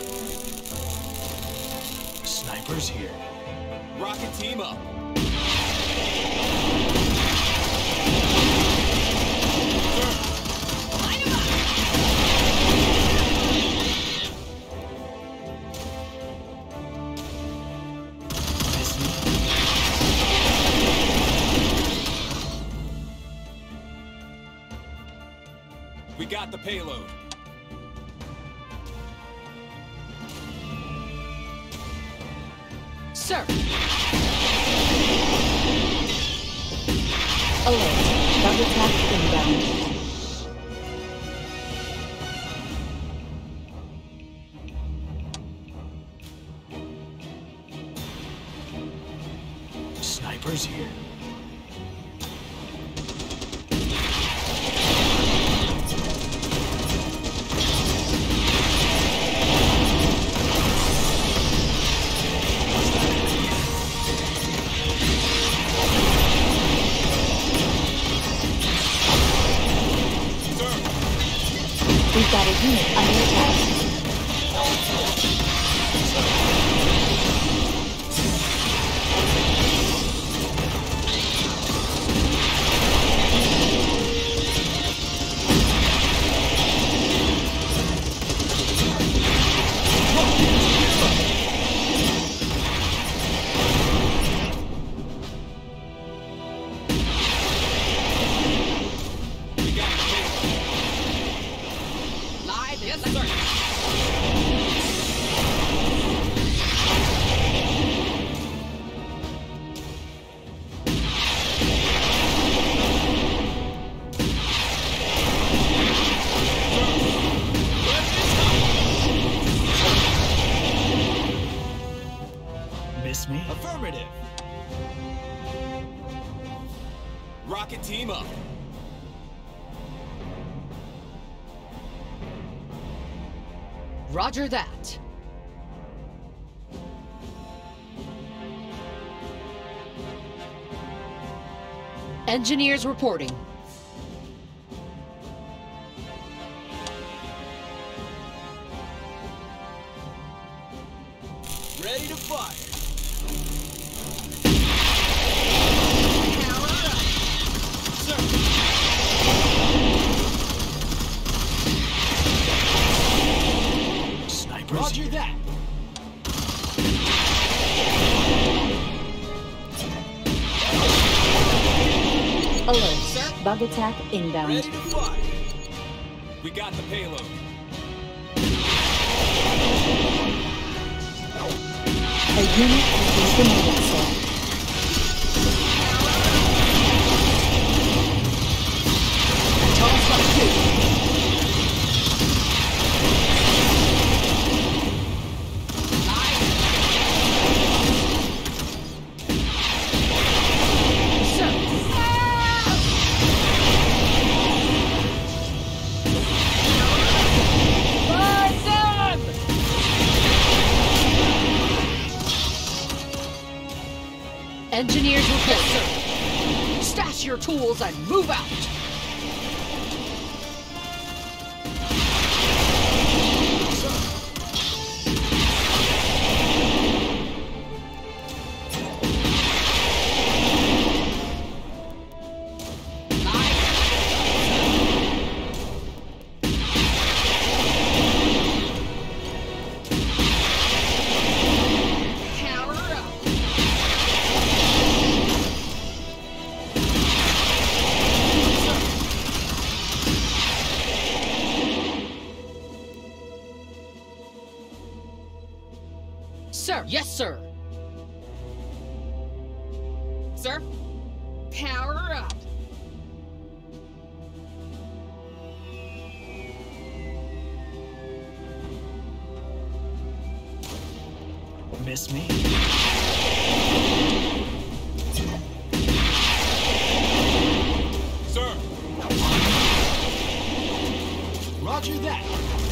Snipers here. Rocket team up. We got the payload. Sir. Alert. Bug attack inbound. Snipers here. We've got a unit under attack. Live, yes, sir. Miss me? Affirmative. Rocket team up. Roger that. Engineers reporting. Ready to fire. Snipers Roger here. that. Alert. Bug attack inbound. Ready to fire. We got the payload. A unit has been promoted, sir. your tools and move out! Sir! Yes, sir! Sir? Power up! Miss me? Sir! Roger that!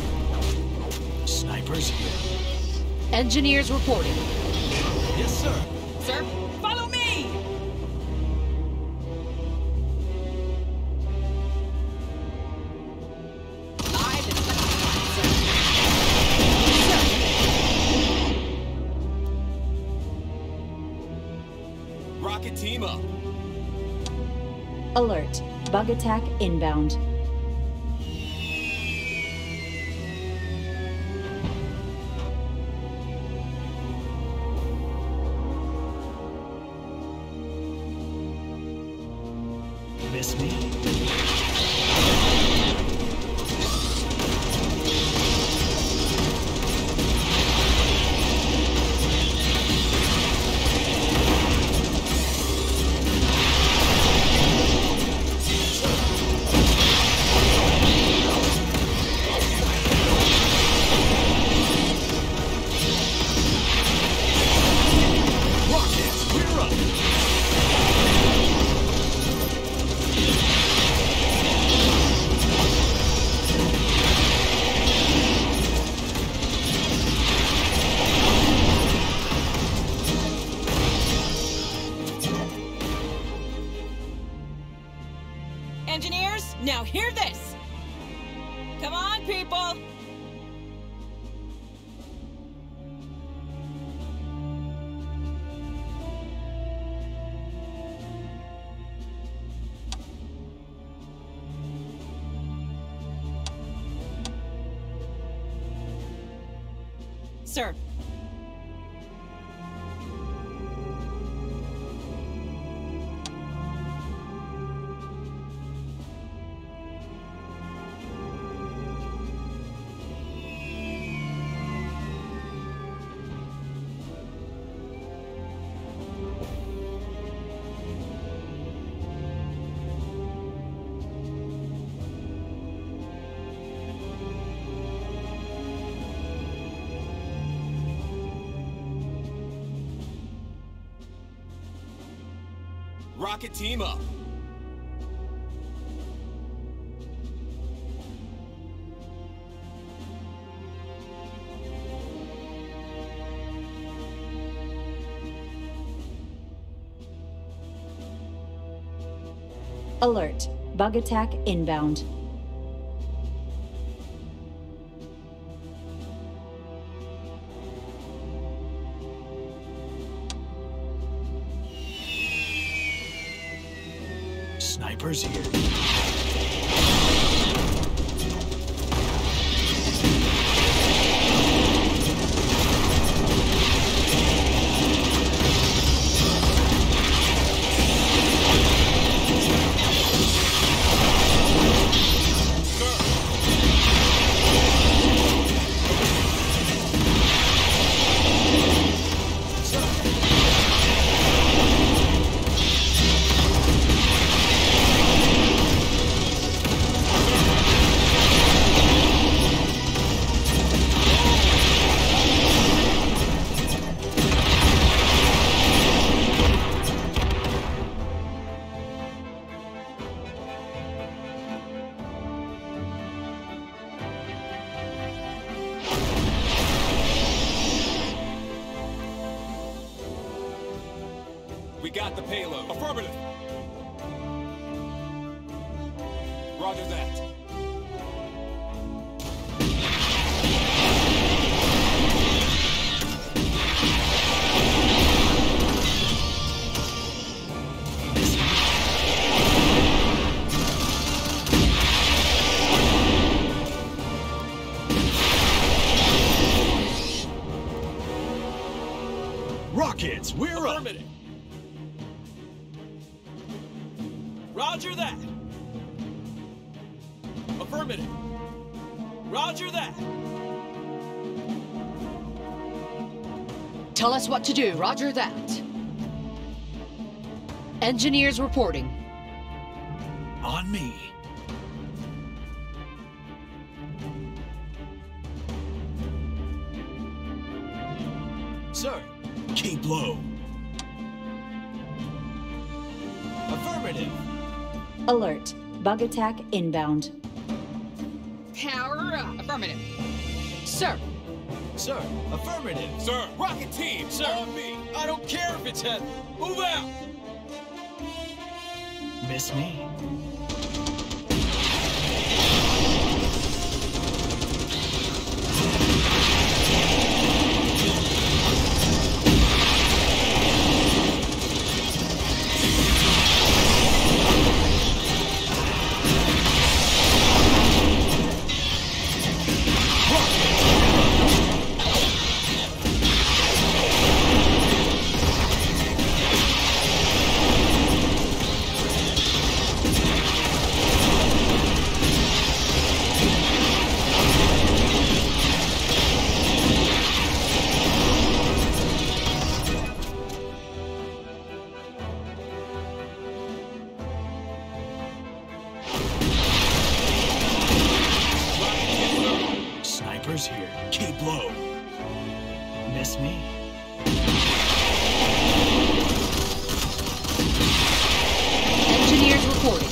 Snipers here. Engineers reporting. Yes, sir! Sir, follow me! Live and electrified, sir. Rocket team up. Alert. Bug attack inbound. Miss me? Rockets, we're up! Engineers, now hear this! Come on, people! Sir. Rocket team up. Alert. Bug attack inbound. Snipers here. We got the payload. Affirmative. Roger that. Rockets, we're up! Affirmative. Roger that. Affirmative. Roger that. Tell us what to do, roger that. Engineers reporting. On me. Sir, Keep low. affirmative. Alert. Bug attack inbound. Power up. Affirmative. Sir, Sir, affirmative. Sir, rocket team, Sir, on me. I don't care if it's heavy. Move out! Miss me? Snipers here. Keep low. Miss me? engineers reporting.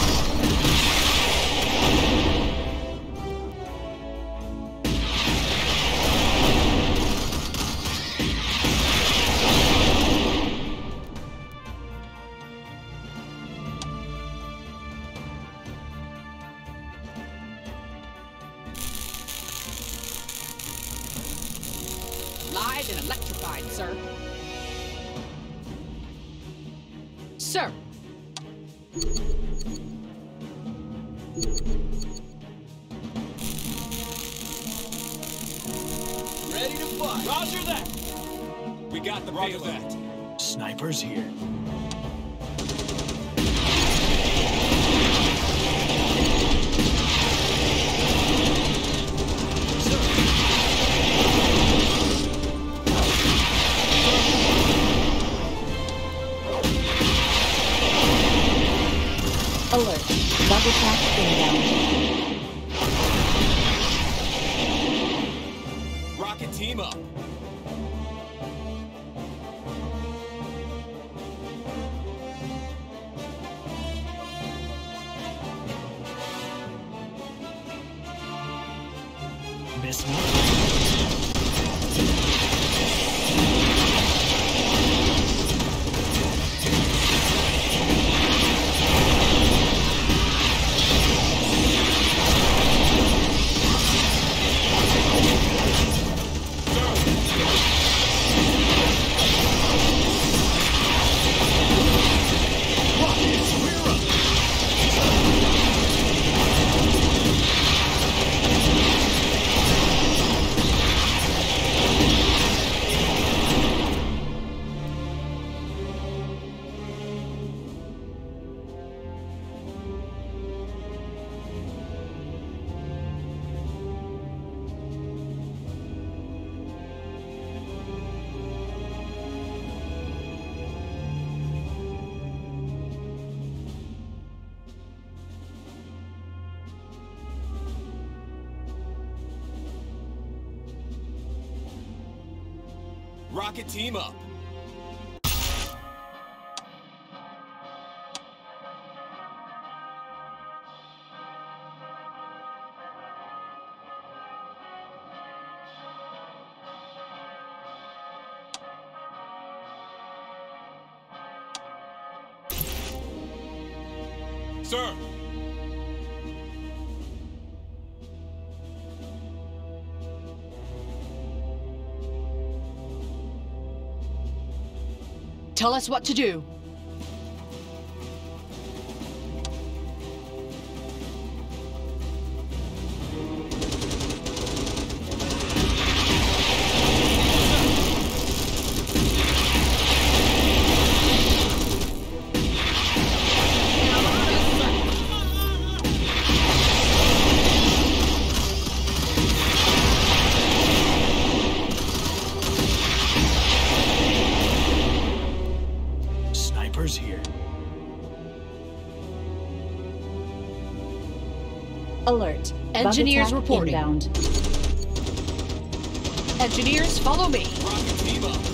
Live and electrified, sir. Sir, Ready to fly. Roger that. We got the Roger payload. that. Snipers here. Alert. Bug attack inbound. Rocket team up. Miss me? Rockets, we're up! Rocket team up. Sir. Tell us what to do. Here. Alert. Engineers Bug attack reporting. Inbound. Engineers, follow me. Rocket team up.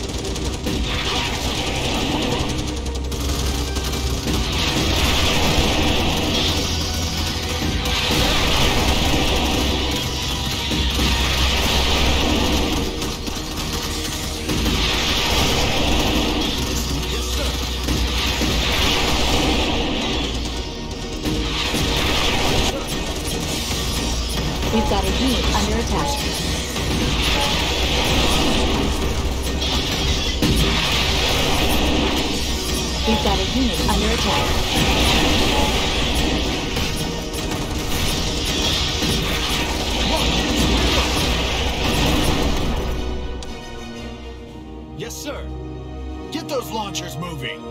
We've got a unit under attack. We've got a unit under attack. Yes, sir. Get those launchers moving.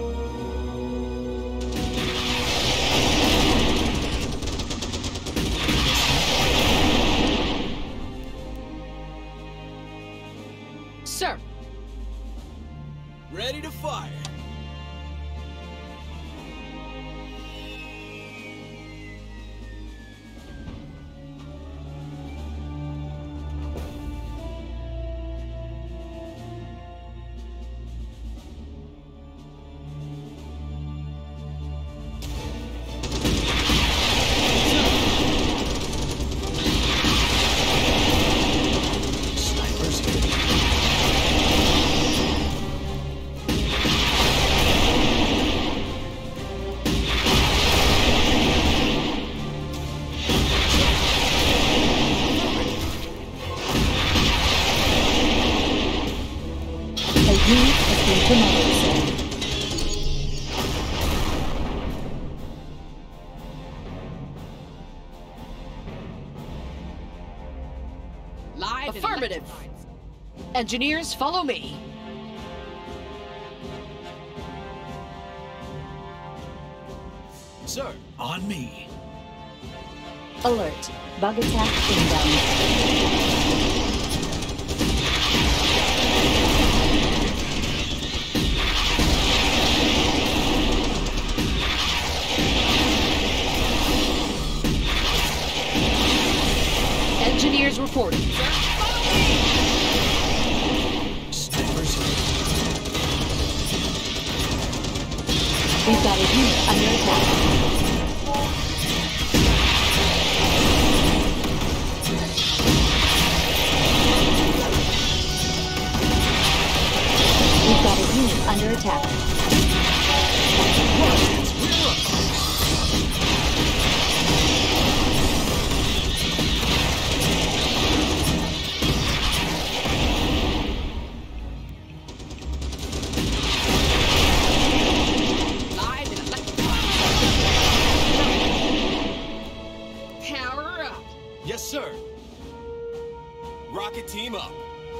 Sir. Ready to fire. Live and Affirmative. electrified. Engineers, follow me. Sir, on me. Alert. Bug attack inbound. Engineers reporting. Snipers here. We've got a unit under attack. We've got a unit under attack. Rockets, we're up. Live and electrified. Power up. Yes, sir. Rocket team up.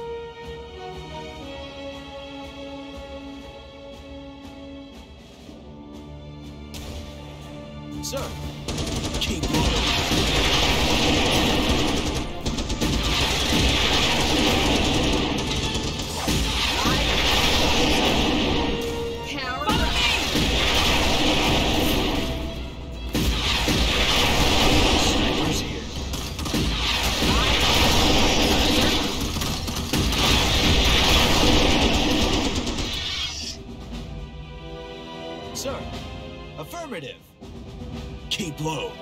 Sir, keep low. Power up. Snipers here. Sir, affirmative. Keep low.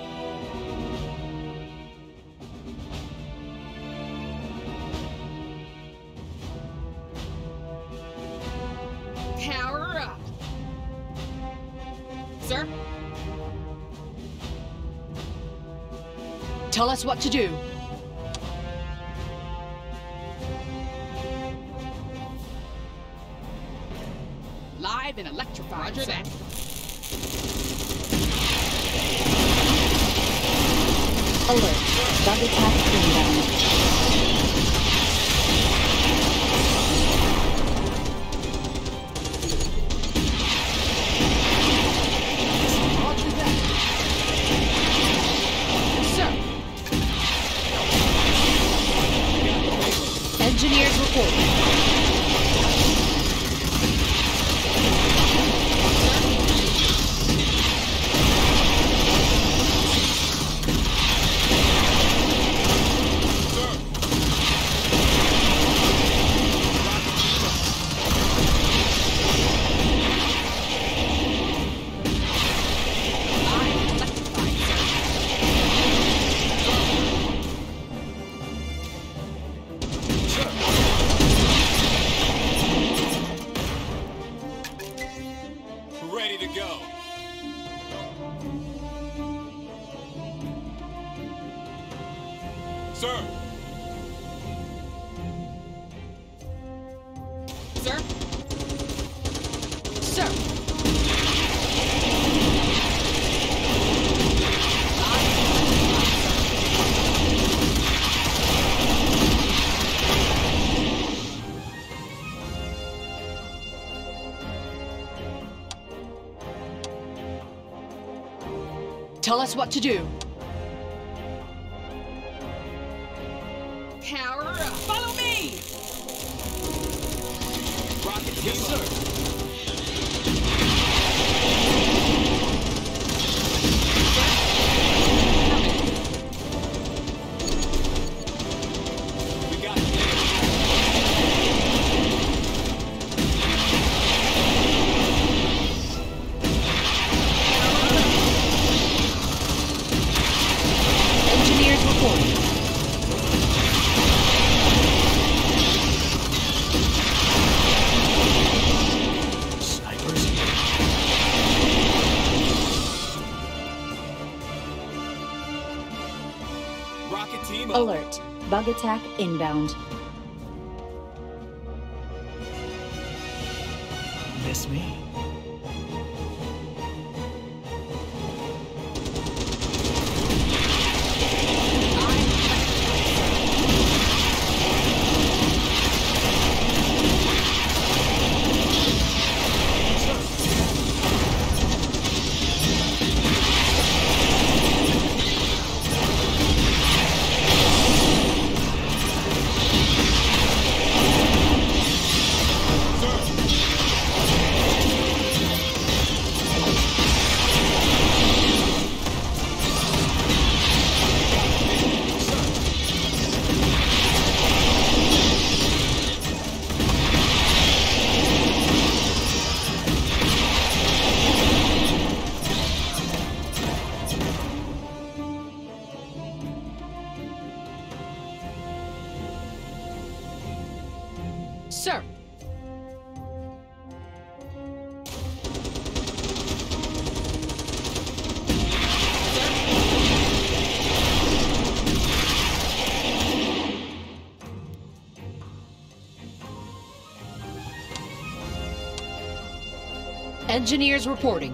Power up. Sir? Tell us what to do. Live and electrified. Roger that. Alert. Bug attack inbound. Engineers reporting. Tell us what to do. Power up. Follow me! Rocket, yes, sir. Alert. Bug attack inbound. Miss me? Sir. Engineers reporting.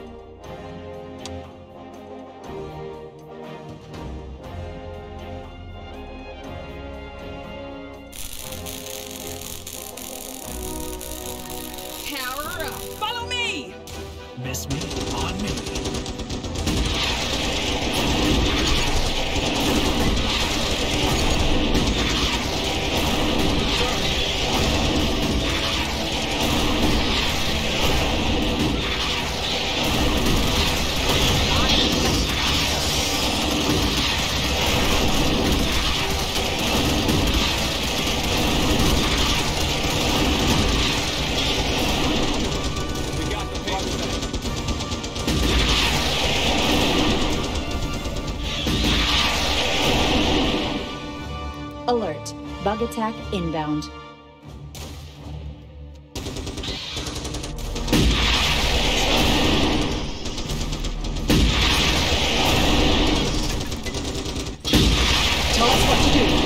Power up. Follow me! Miss me? On me. Alert. Bug attack inbound. Tell us what to do.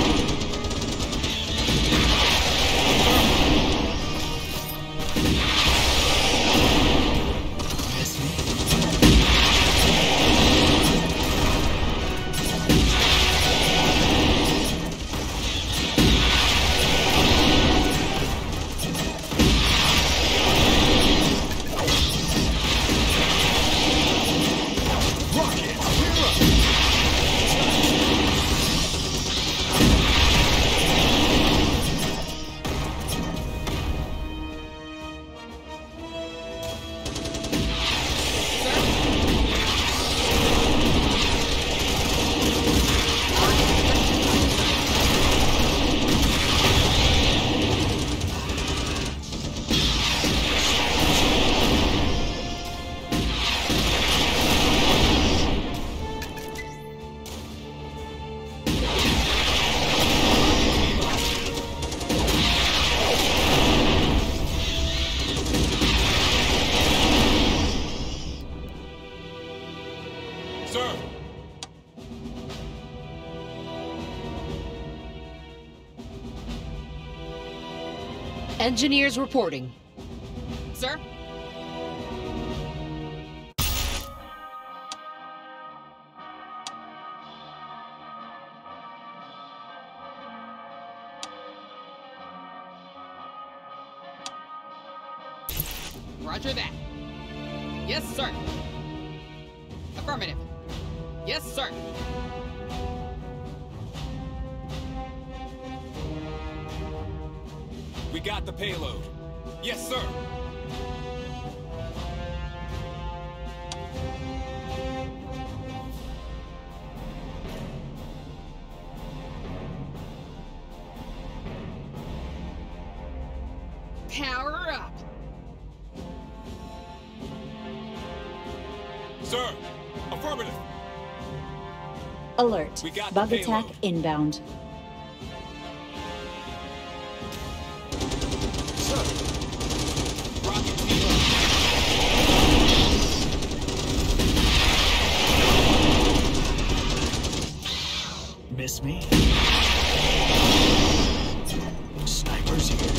Sir! Engineers reporting. Sir? Roger that. Yes, sir. Affirmative. Yes, sir. We got the payload. Yes, sir. Power up. Sir, affirmative. Alert. We got Bug the attack payload. inbound. Sir. Rocket team up. Miss me? Snipers here.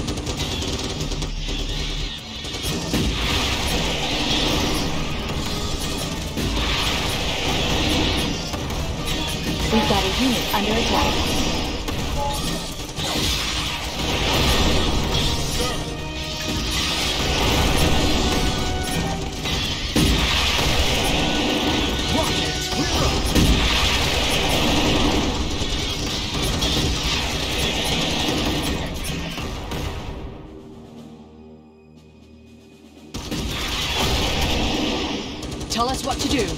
We've got a unit under attack. Rockets, we're up! Tell us what to do.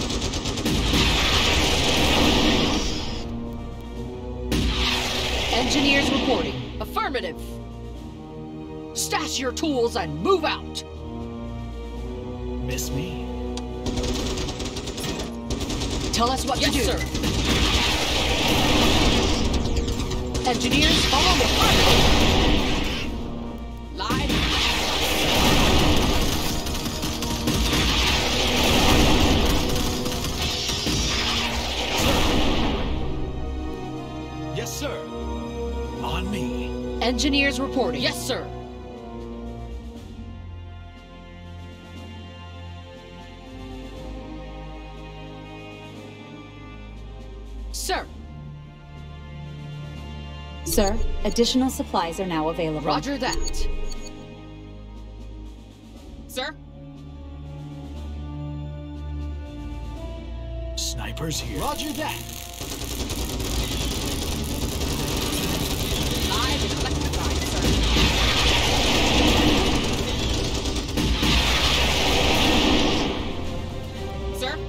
Engineers reporting. Affirmative. Stash your tools and move out. Miss me? Tell us what Yes, to do. sir. Engineers, follow me. Live. Yes, sir. On me. Engineers reporting. Yes, sir. Sir. Sir, additional supplies are now available. Roger that. Sir? Snipers here. Roger that. Live and electrified, sir. Sir?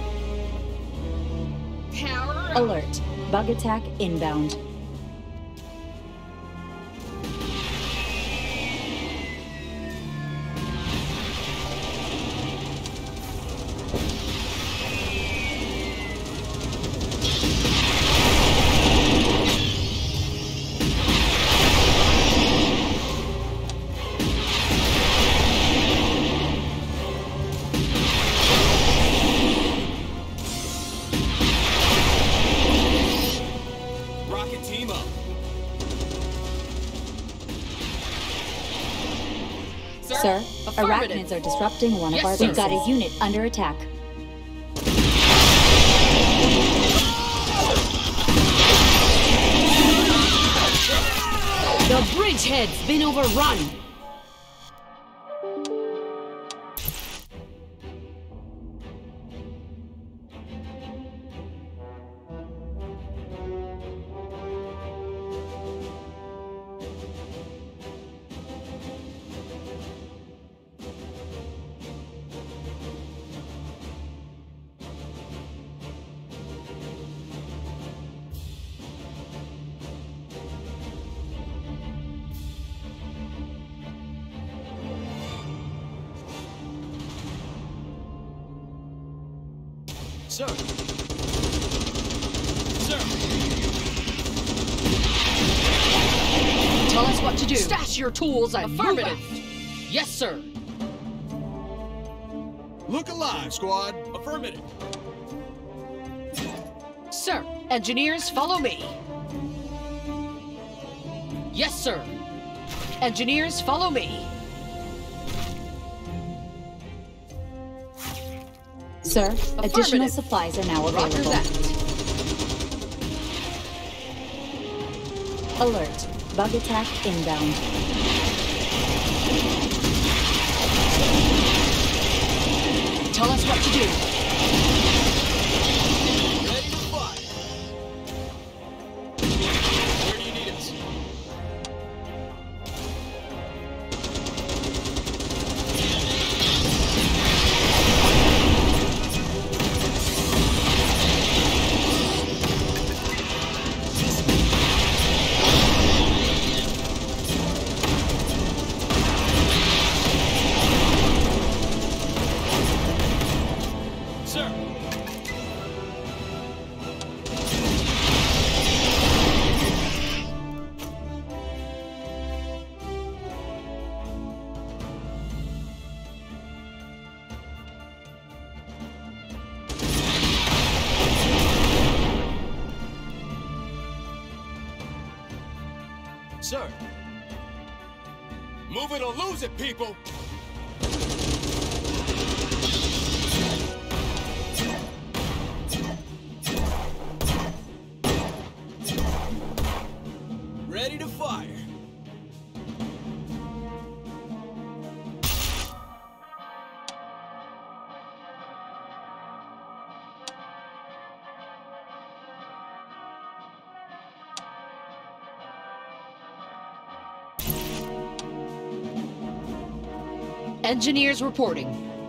Power up. Alert. Bug attack inbound. Rocket team up. Sir? Sir, Affirmative. arachnids are disrupting one Yes, of our sir. We've got a unit under attack. The bridgehead's been overrun. Sir. Sir. Tell us what to do. Stash your tools and Affirmative. move out. Yes, sir. Look alive, squad. Affirmative. Sir, engineers, follow me. Yes, sir. Engineers, follow me. Sir, additional supplies are now Roger available. that. Alert. Bug attack inbound. Tell us what to do. Ready to fly. Where do you need us? Sir. Sir. Move it or lose it, people! Ready to fire. Engineers reporting.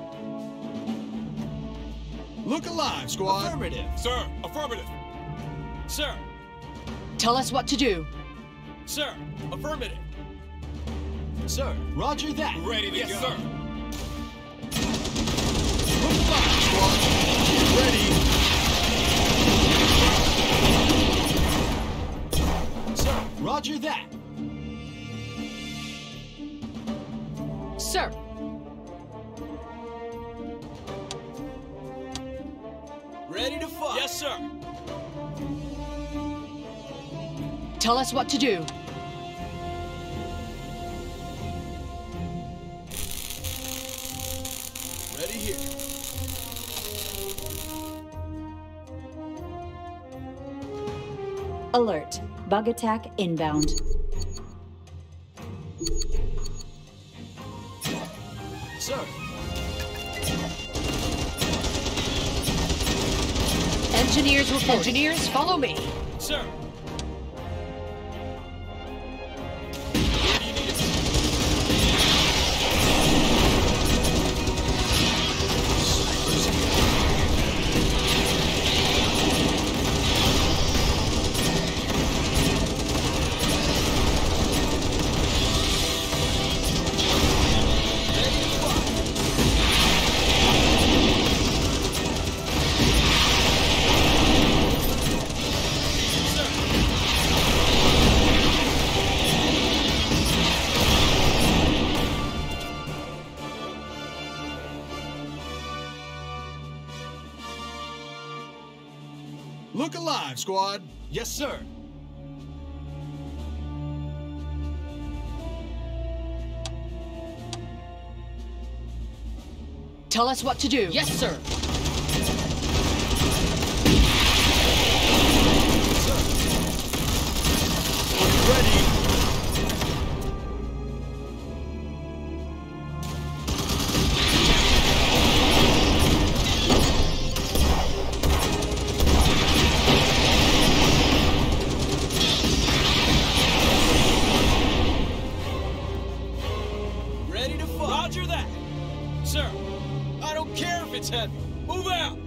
Look alive, squad. Affirmative. Sir, affirmative. Sir. Tell us what to do. Sir. Affirmative. Sir. Roger that. Ready to Yes, go. sir. Look alive, squad. Get ready. Sir. Roger that. Sir, Ready to fire. Yes, sir. tell us what to do. Ready here. Alert. Bug attack inbound. Sir. Engineers report. Engineers, follow me. Sir. Where do you need us? Ready to fire. Look alive, squad. Yes, sir. Tell us what to do. Yes, sir. Ready. Ready to fire. Roger that. Sir, I don't care if it's heavy. Move out.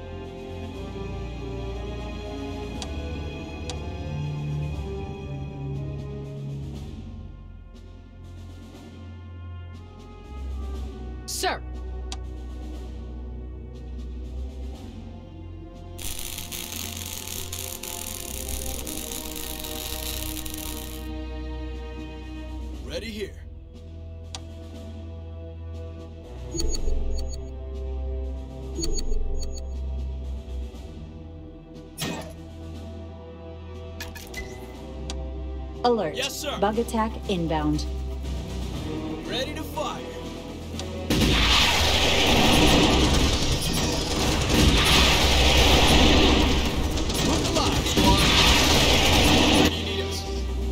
Sir, Ready here. Alert. Yes, sir. Bug attack inbound. Ready to fire. Look alive, squad. Where do you need us?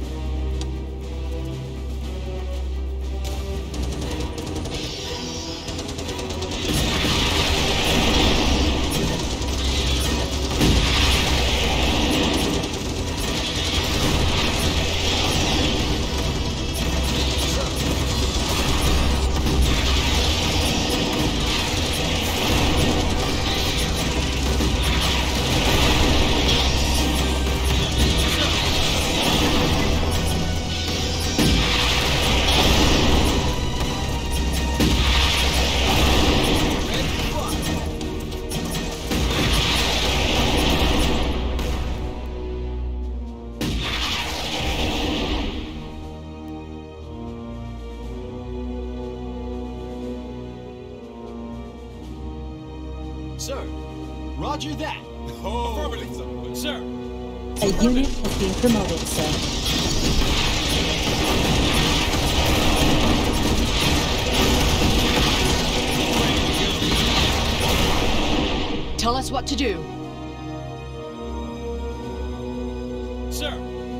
Sir. Roger that. Oh, affirmative, Sir. A unit has been promoted, sir. Tell us what to do. Sir.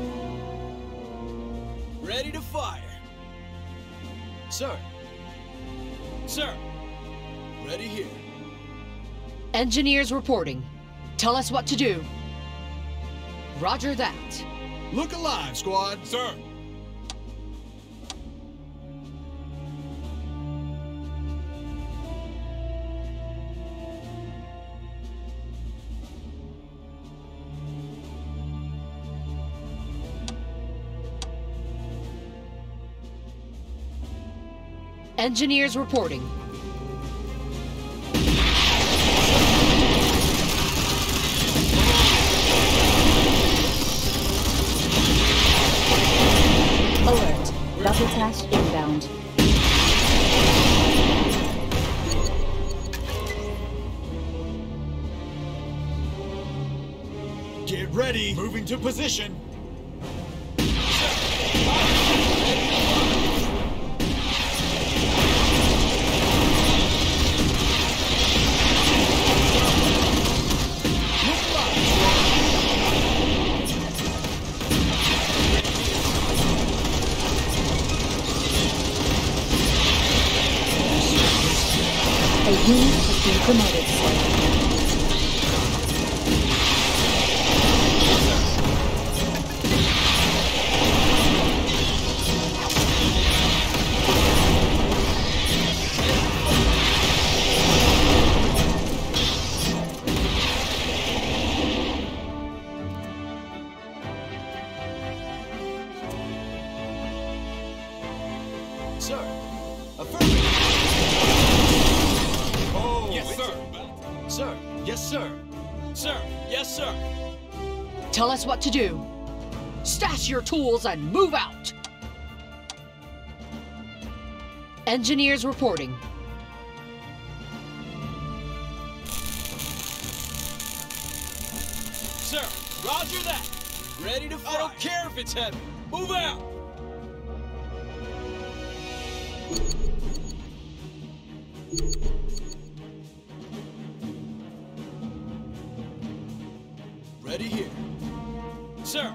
Ready to fire. Sir. Sir. Ready here. Engineers reporting. Tell us what to do. Roger that. Look alive, squad. sir. Engineers reporting. Alert. Bug attack inbound. Get ready. Moving to position. A unit has been promoted, sir. Sir. Affirmative. Oh, yes, sir. Sir. Yes, sir. Sir. Yes, sir. Tell us what to do. Stash your tools and move out. Engineers reporting. Sir. Roger that. Ready to fire. I don't care if it's heavy. Move out. Ready here. Sir.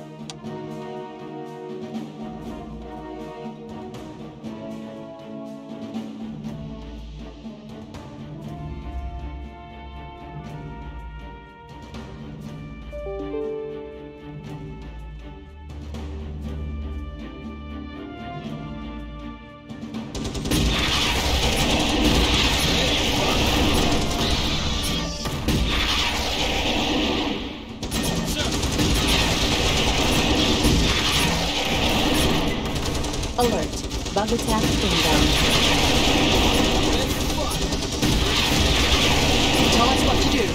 Alert. Bug attack inbound. Tell us what to do.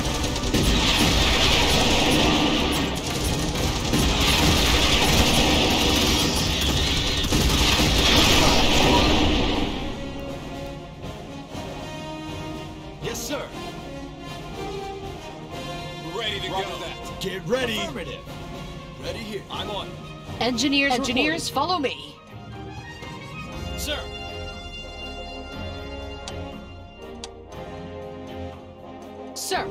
Yes, sir. Ready to Roger go. that. Get ready. Affirmative. Ready here. I'm on. Engineers, engineers, follow me. Sir. Sir.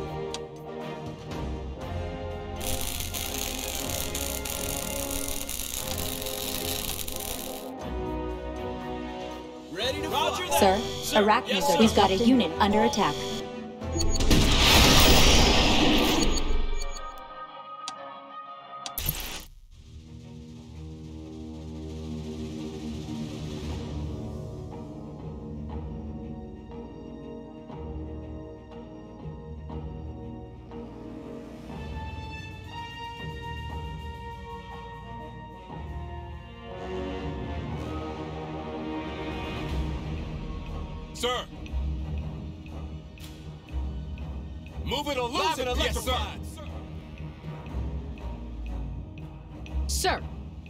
Ready to Roger that. Sir, Sir. Arachnids Yes, are. sir. We've got a unit under attack. Sir! Move it or lose it! Yes, sir! Sir.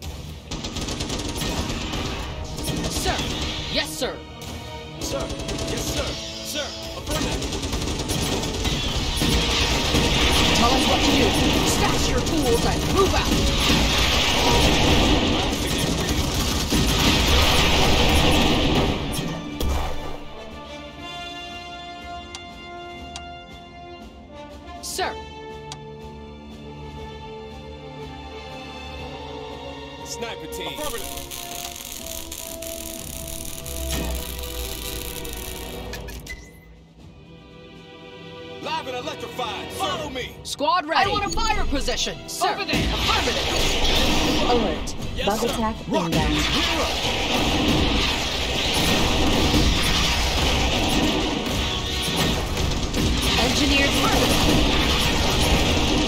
Sir. Yes, sir. Sir. Yes, sir. Sir. Affirmative. Tell us what to do. Stash your tools and move out. Sir. Sniper team. Affirmative. Live and electrified. Follow me. Squad ready. I want a fire position. Sir. Over there. Affirmative. Alert. Yes, Bug sir. attack Rockets, inbound. we're up! Engineers ready.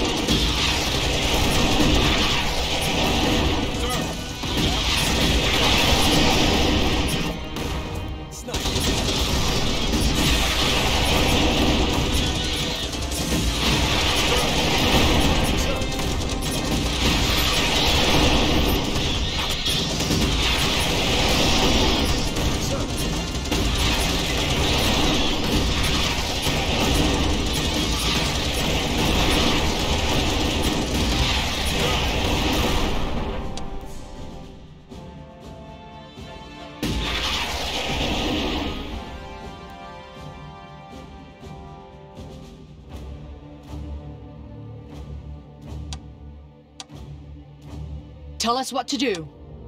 Tell us what to do.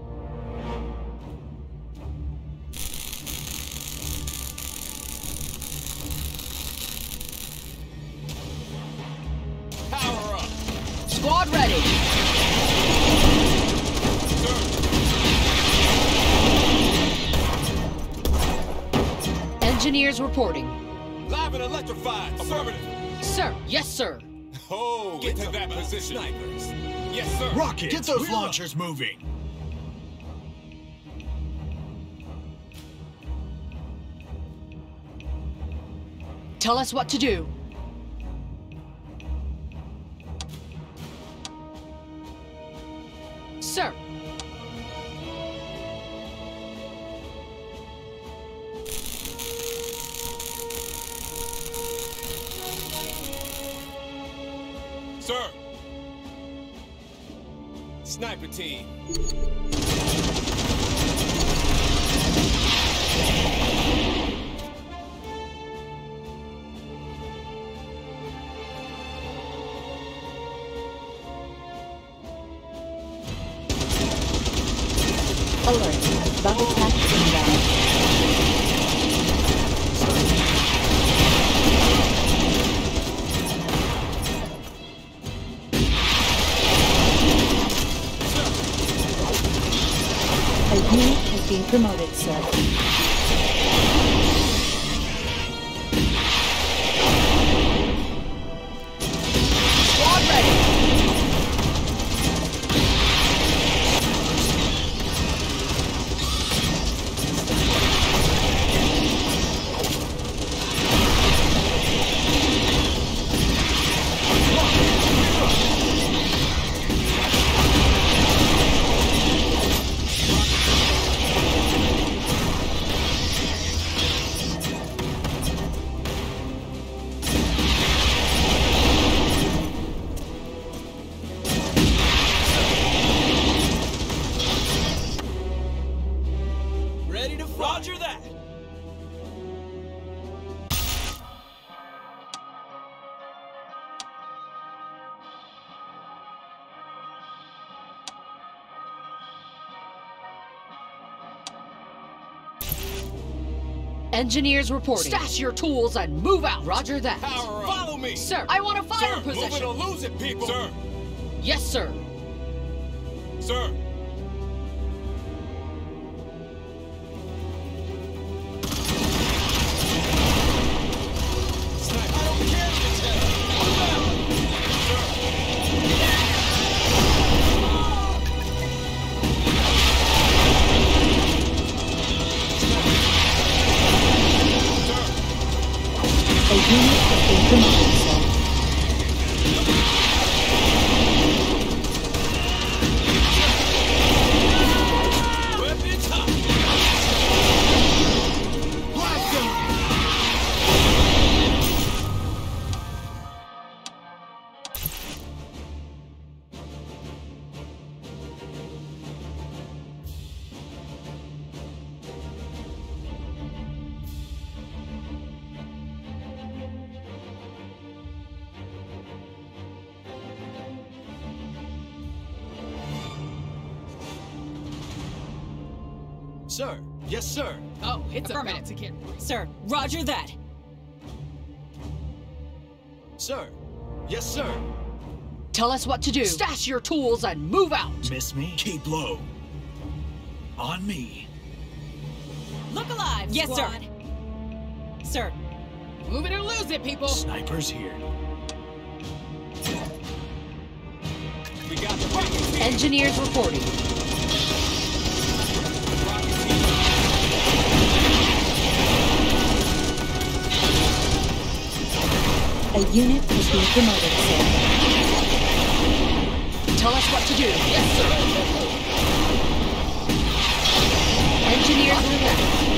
Power up. Squad ready. Engineers reporting. Live and electrified. Affirmative. Sir. Yes, sir. Oh, get to that position. Snipers. Yes, sir. Rockets, get those we're launchers moving! Tell us what to do. Sir. Sir. Sniper team. Alert. Bug attack inbound. A unit has been promoted, sir. Squad ready. Engineers reporting. Stash your tools and move out. Roger that. Power up. Follow me. Sir, I want a fire Sir, position. move it or lose it, people. Sir. Yes, sir. Sir. I don't care if it's heavy. Move A unit has been promoted, sir. Weapons up. Blast them. Sir. Yes, sir. Oh, it's about to get... Sir, roger that. Sir. Yes, sir. Tell us what to do. Stash your tools and move out. Miss me? Keep low. On me. Look alive, yes, squad. sir. Sir, Move it or lose it, people. Snipers here. We got the rocket team. Engineers reporting. Rocket team. A unit has been promoted, sir. Tell us what to do. Yes, sir. Engineers reporting.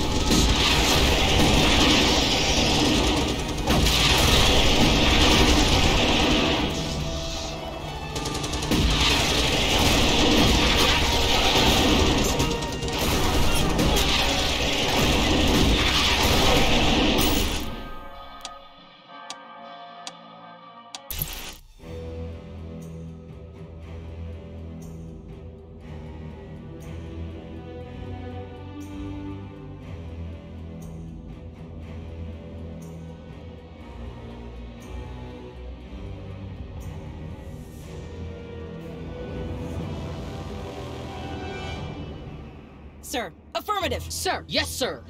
sir. Affirmative. Sir. Yes, sir.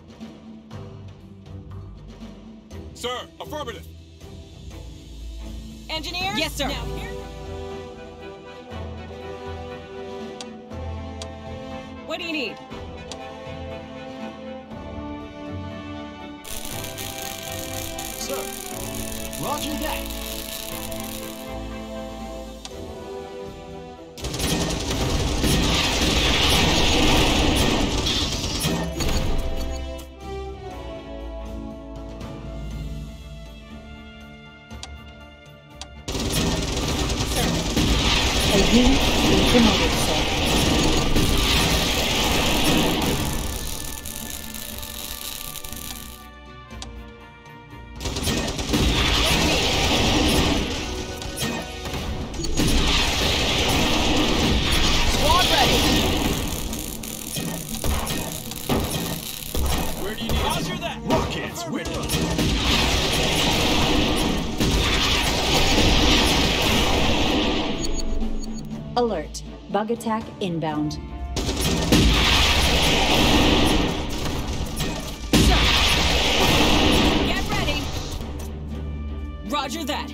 Sir, affirmative. Engineers? Yes, sir. Now here. What do you need? Sir. Roger that. A unit has been promoted, sir. Squad ready. Where do you need Roger that. Rockets, we're Alert. Bug attack inbound. Get ready. Roger that.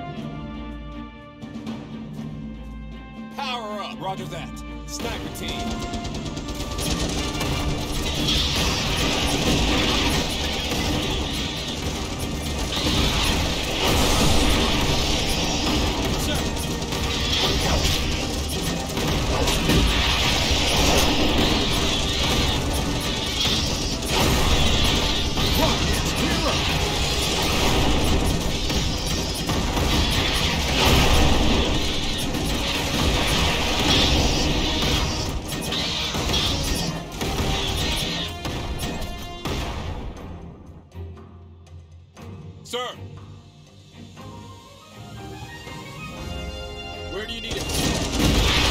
Power up. Roger that. Sniper team. Sir! Where do you need it?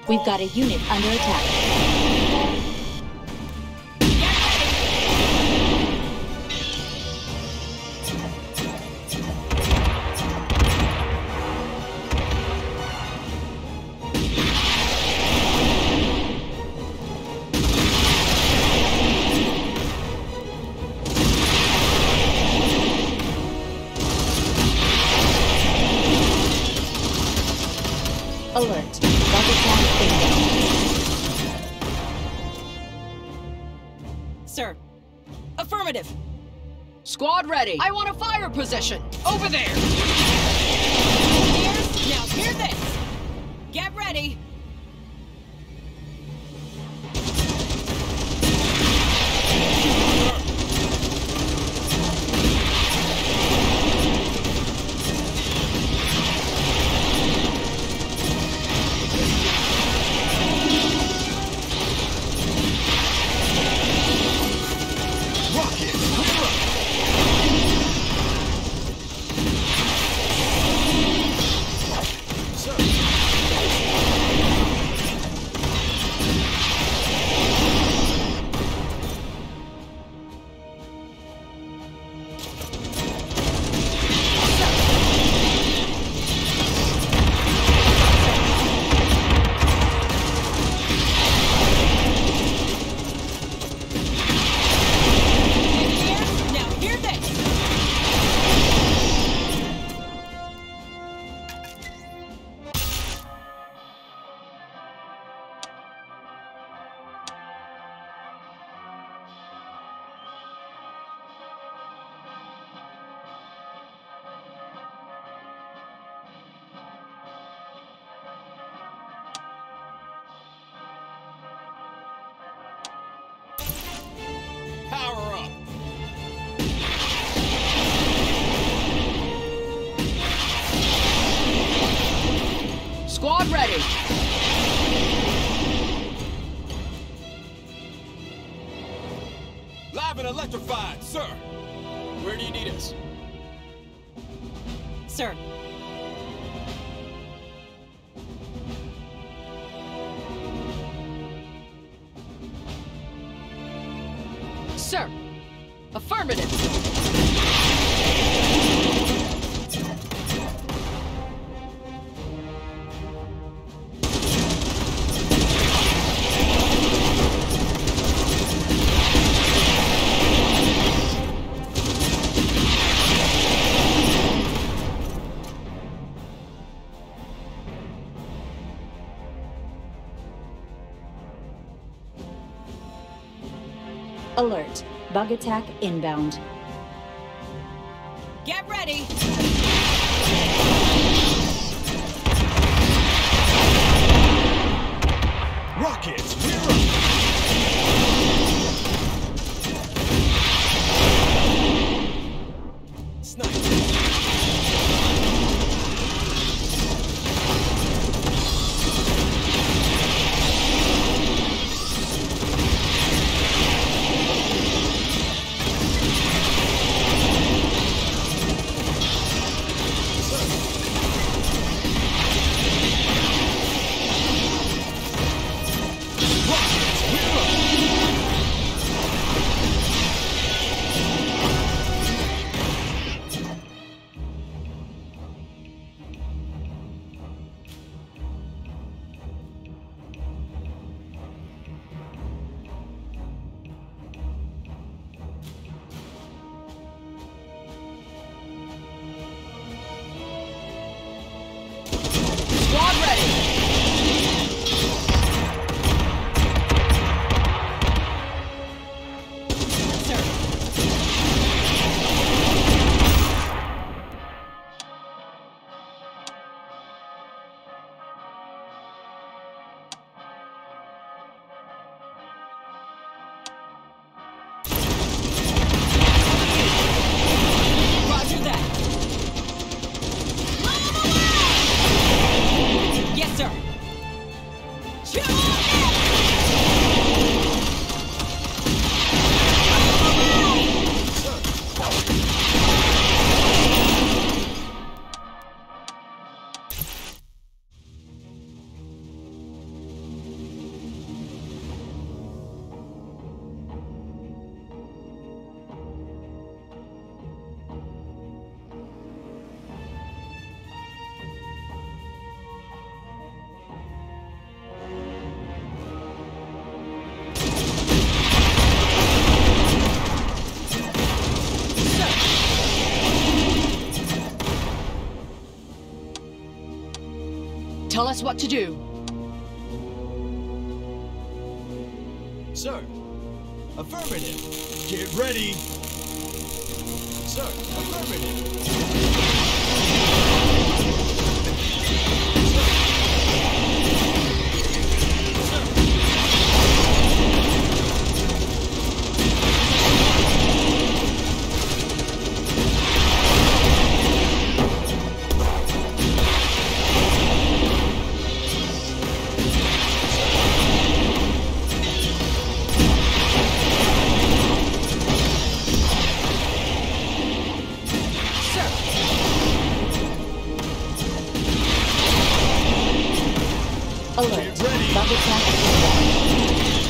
We've got a unit under attack. Alert. Rocket attack inbound. Sir. Affirmative. Squad ready. I want a fire position. Over there! Here's, now hear this. Get ready. Power up! Squad ready. Live and electrified, sir! Where do you need us? Sir. Sir. Affirmative. Alert. Bug attack inbound. Get ready. Rockets, we're up! Tell us what to do. Sir. Affirmative. Get ready. Sir. Affirmative. Alert. Bug attack inbound.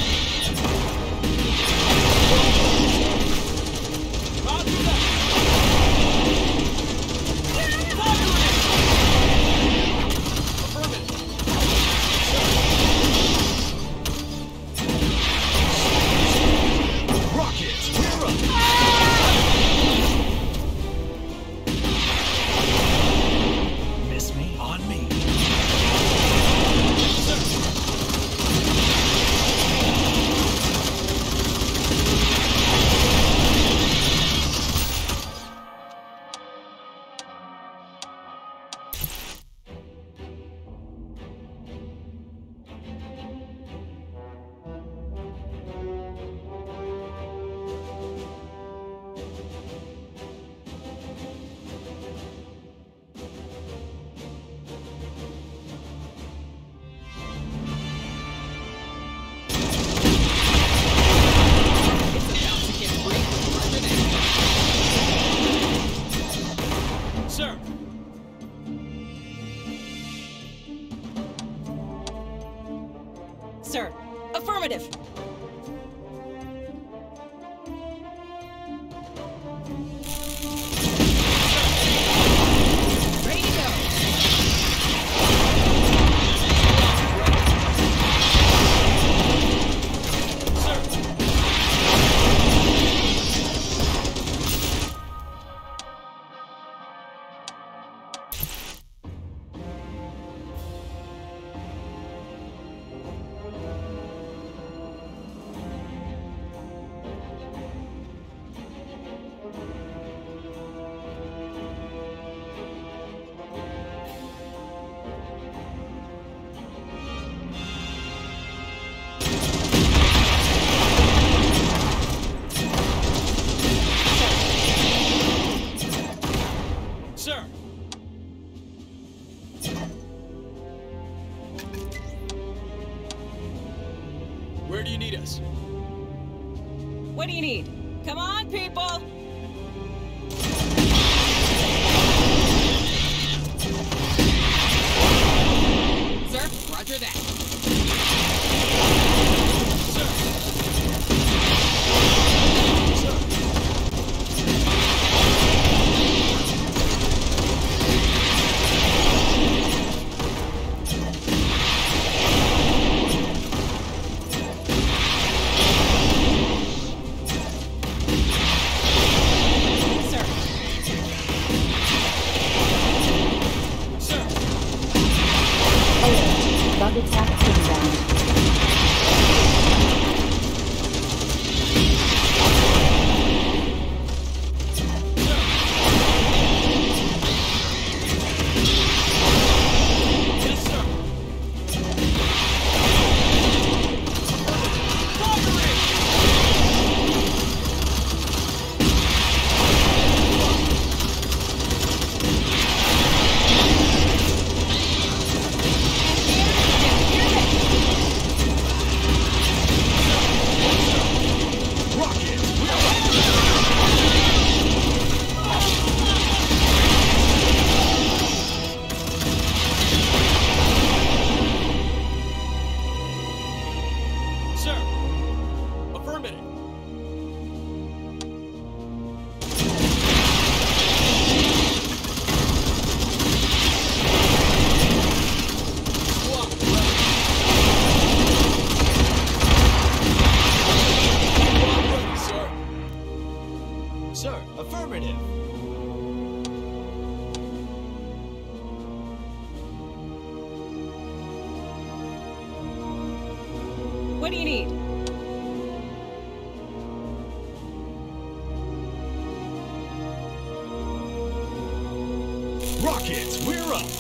Sir, affirmative. Ready to go. Sir! Where do you need us? What do you need? Come on, people! Sir, roger that. Bug attack inbound. Here What do you need? Rockets, we're up!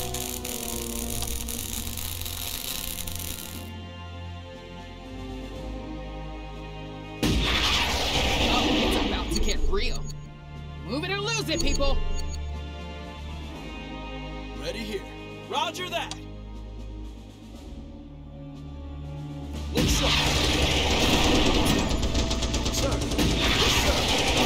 Oh, it's about to get real. Move it or lose it, people. Ready here. Roger that. Look sharp. Sir. Yes, sir.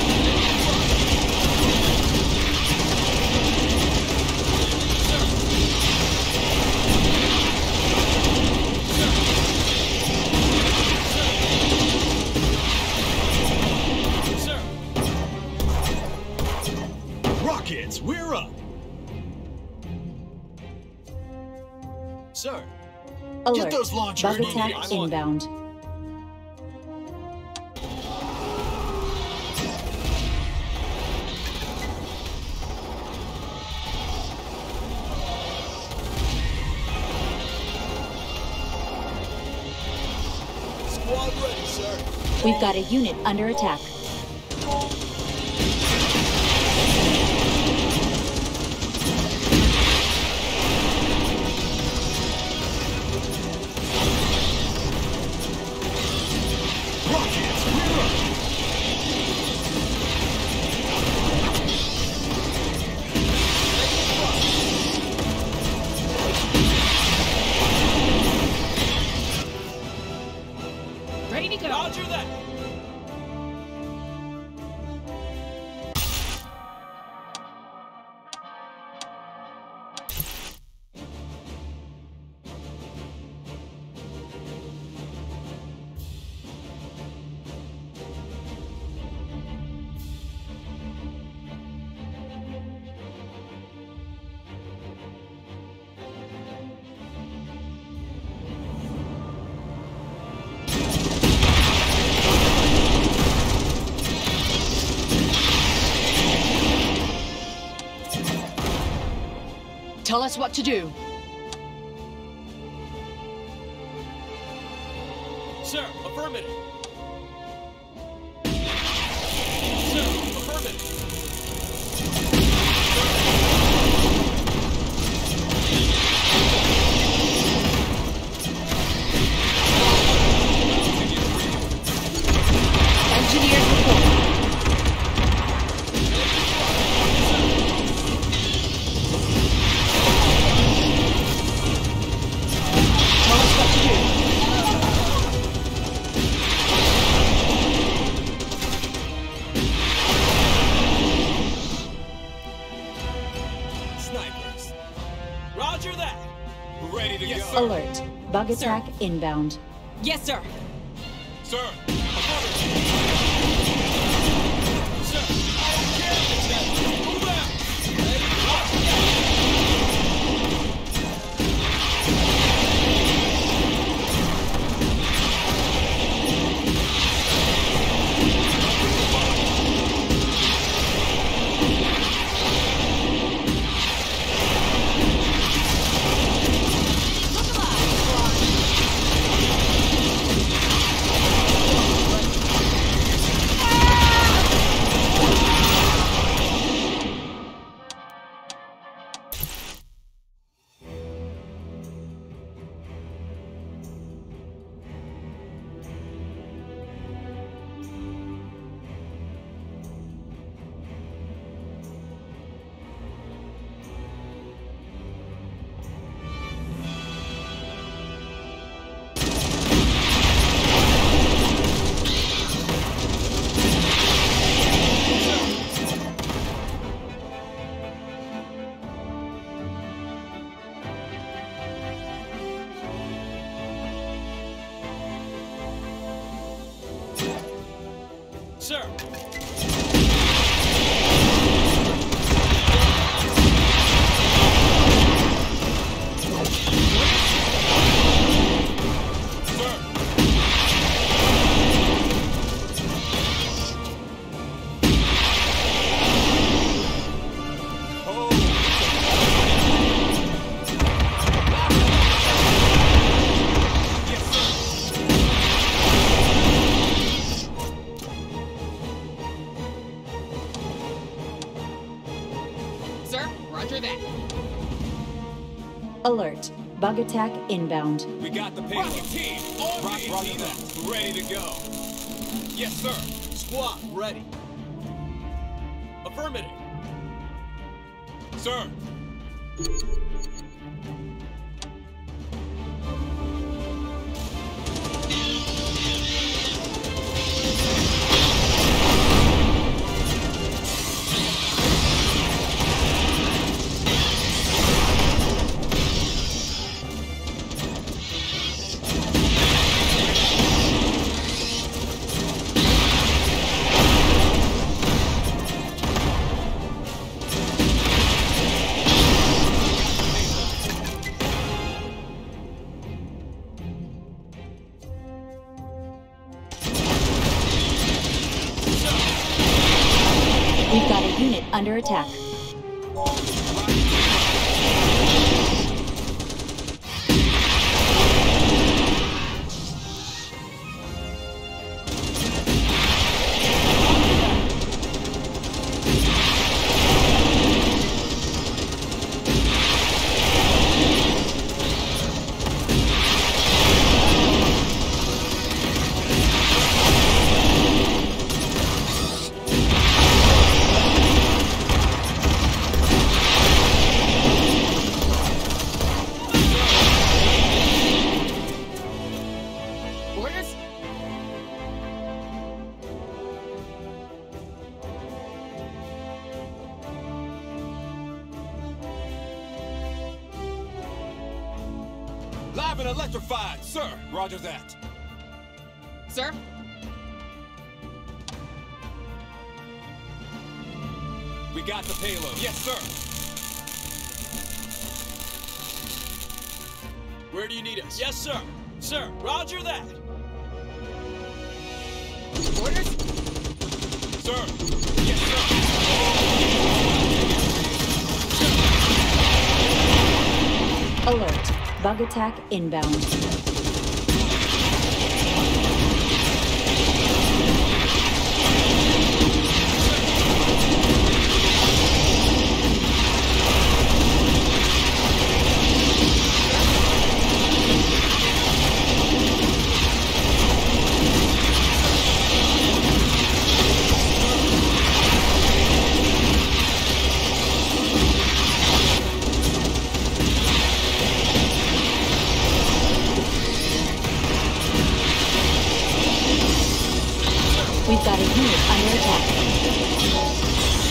Sir. Rockets, we're up! Sir. Alert. Get those launchers. Bug attack I'm on. inbound. Squad ready, sir. We've got a unit under attack. Rockets, we're up! Ready to go. Roger that. Tell us what to do. Sir, affirmative. Sir, affirmative. Engineers report. Tell us what to do. Snipers. Roger that. Ready to Yes, go. sir. Alert. Bug attack inbound. Yes, sir. Sir. Affirmative. Sir, I don't care if it's that. Move out. Ready? Roger that. Look alive, squad. Roger that. Alert. Bug attack inbound. We got the payload. Rocket team, on Rock, me. roger that. Ready to go. Yes, sir. Squad, ready. Affirmative. Sir. We've got a unit under attack. Orders? Live and electrified, sir. Roger that. Sir? We got the payload. Yes, sir. Where do you need us? Yes, sir. Sir, roger that. Orders? Sir. Yes, sir. Alert. Bug attack inbound. We've got a unit under attack.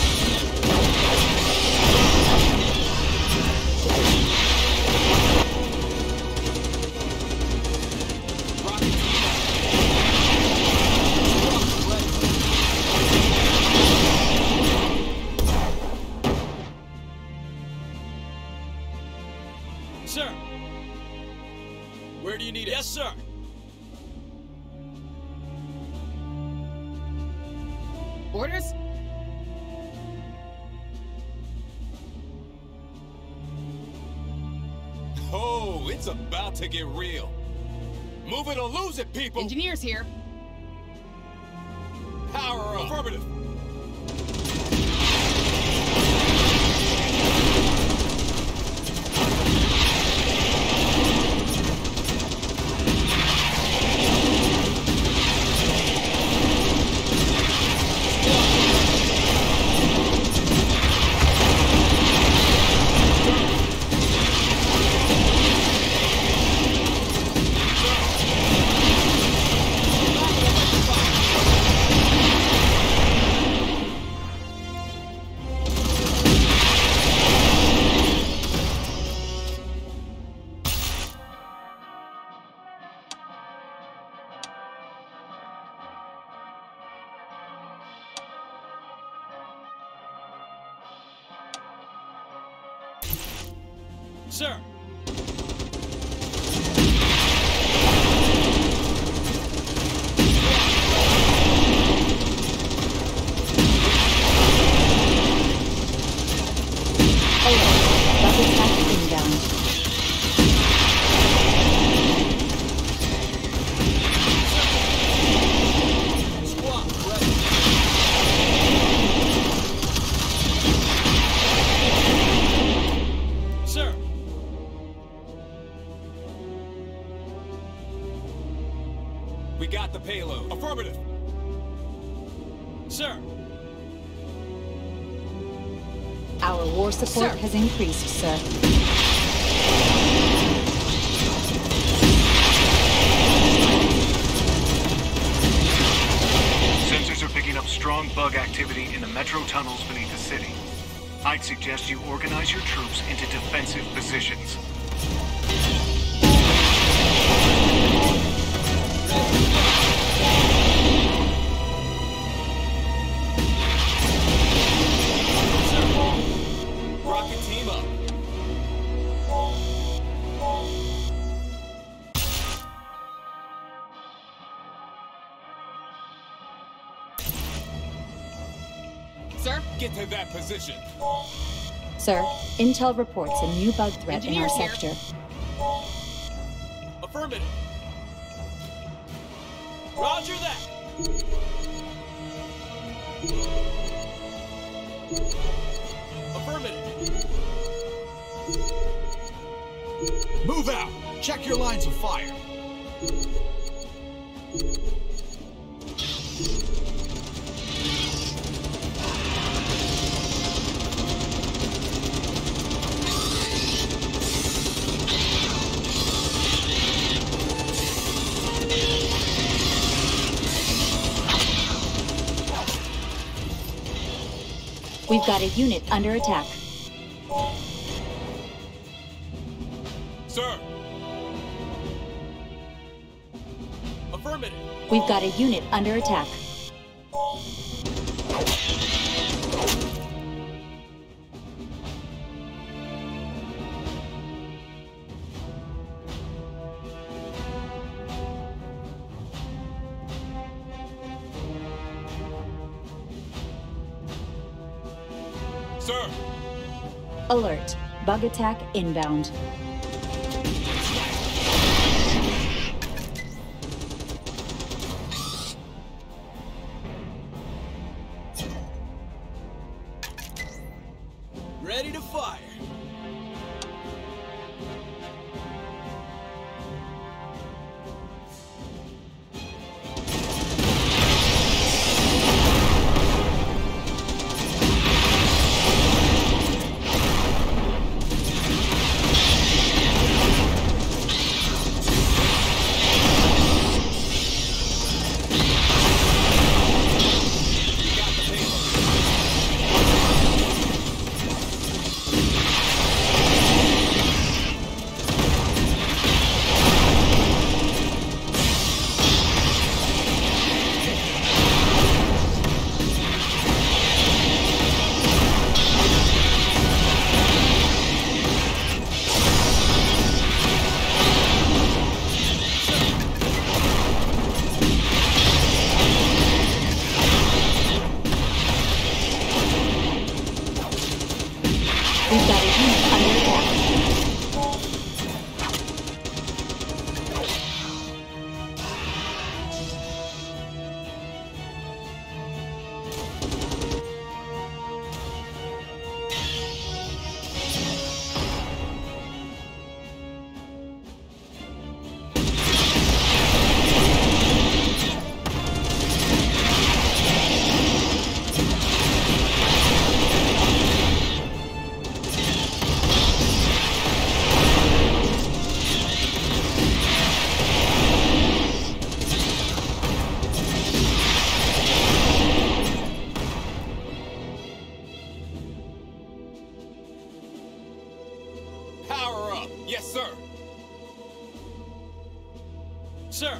Sir. Where do you need us? Yes, sir. Orders? Oh, it's about to get real. Move it or lose it, people. Engineers here. Power up. Affirmative. Sir. Bug attack inbound. Squad, ready. got the payload. Affirmative. Sir. Our war support Sir. has increased, sir. Sensors are picking up strong bug activity in the metro tunnels beneath the city. I'd suggest you organize your troops into defensive positions. Rocket team up. Sir? Get to that position. Sir, intel reports a new bug threat in our Engineers here. sector. Affirmative. Roger that. Affirmative. Move out! Check your lines of fire. We've got a unit under attack. Sir. Affirmative. We've got a unit under attack. Sir. Alert. Bug attack inbound. Ready to fire. We've got a unit under attack. Power up. Yes, sir. Sir.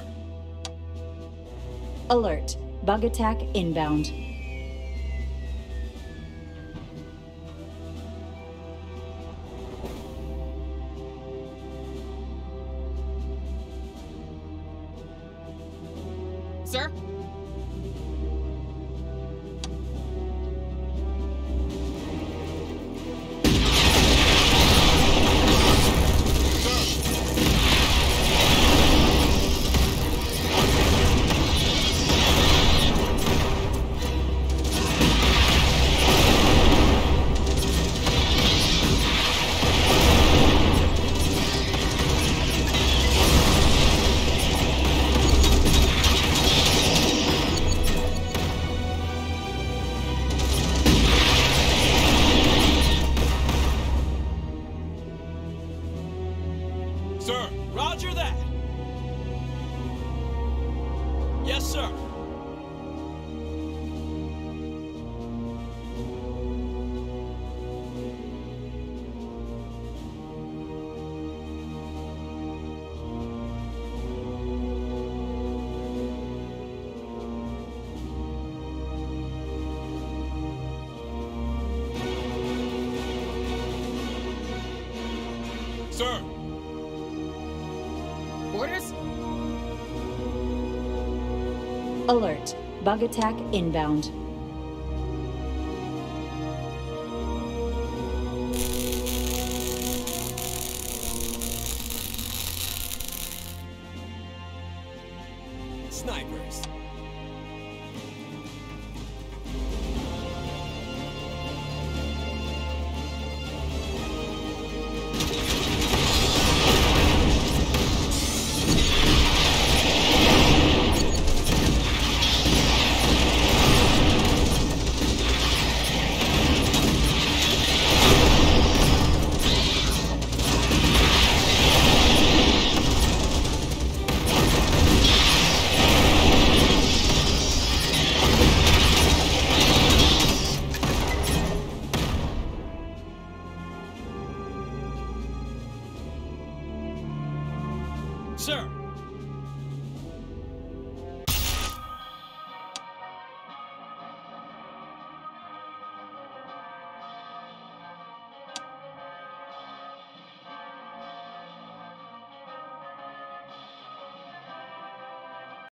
Alert. Bug attack inbound. Sir? Sir, roger that. Yes, sir. Sir. Orders? Alert. Bug attack inbound. Snipers. Sir.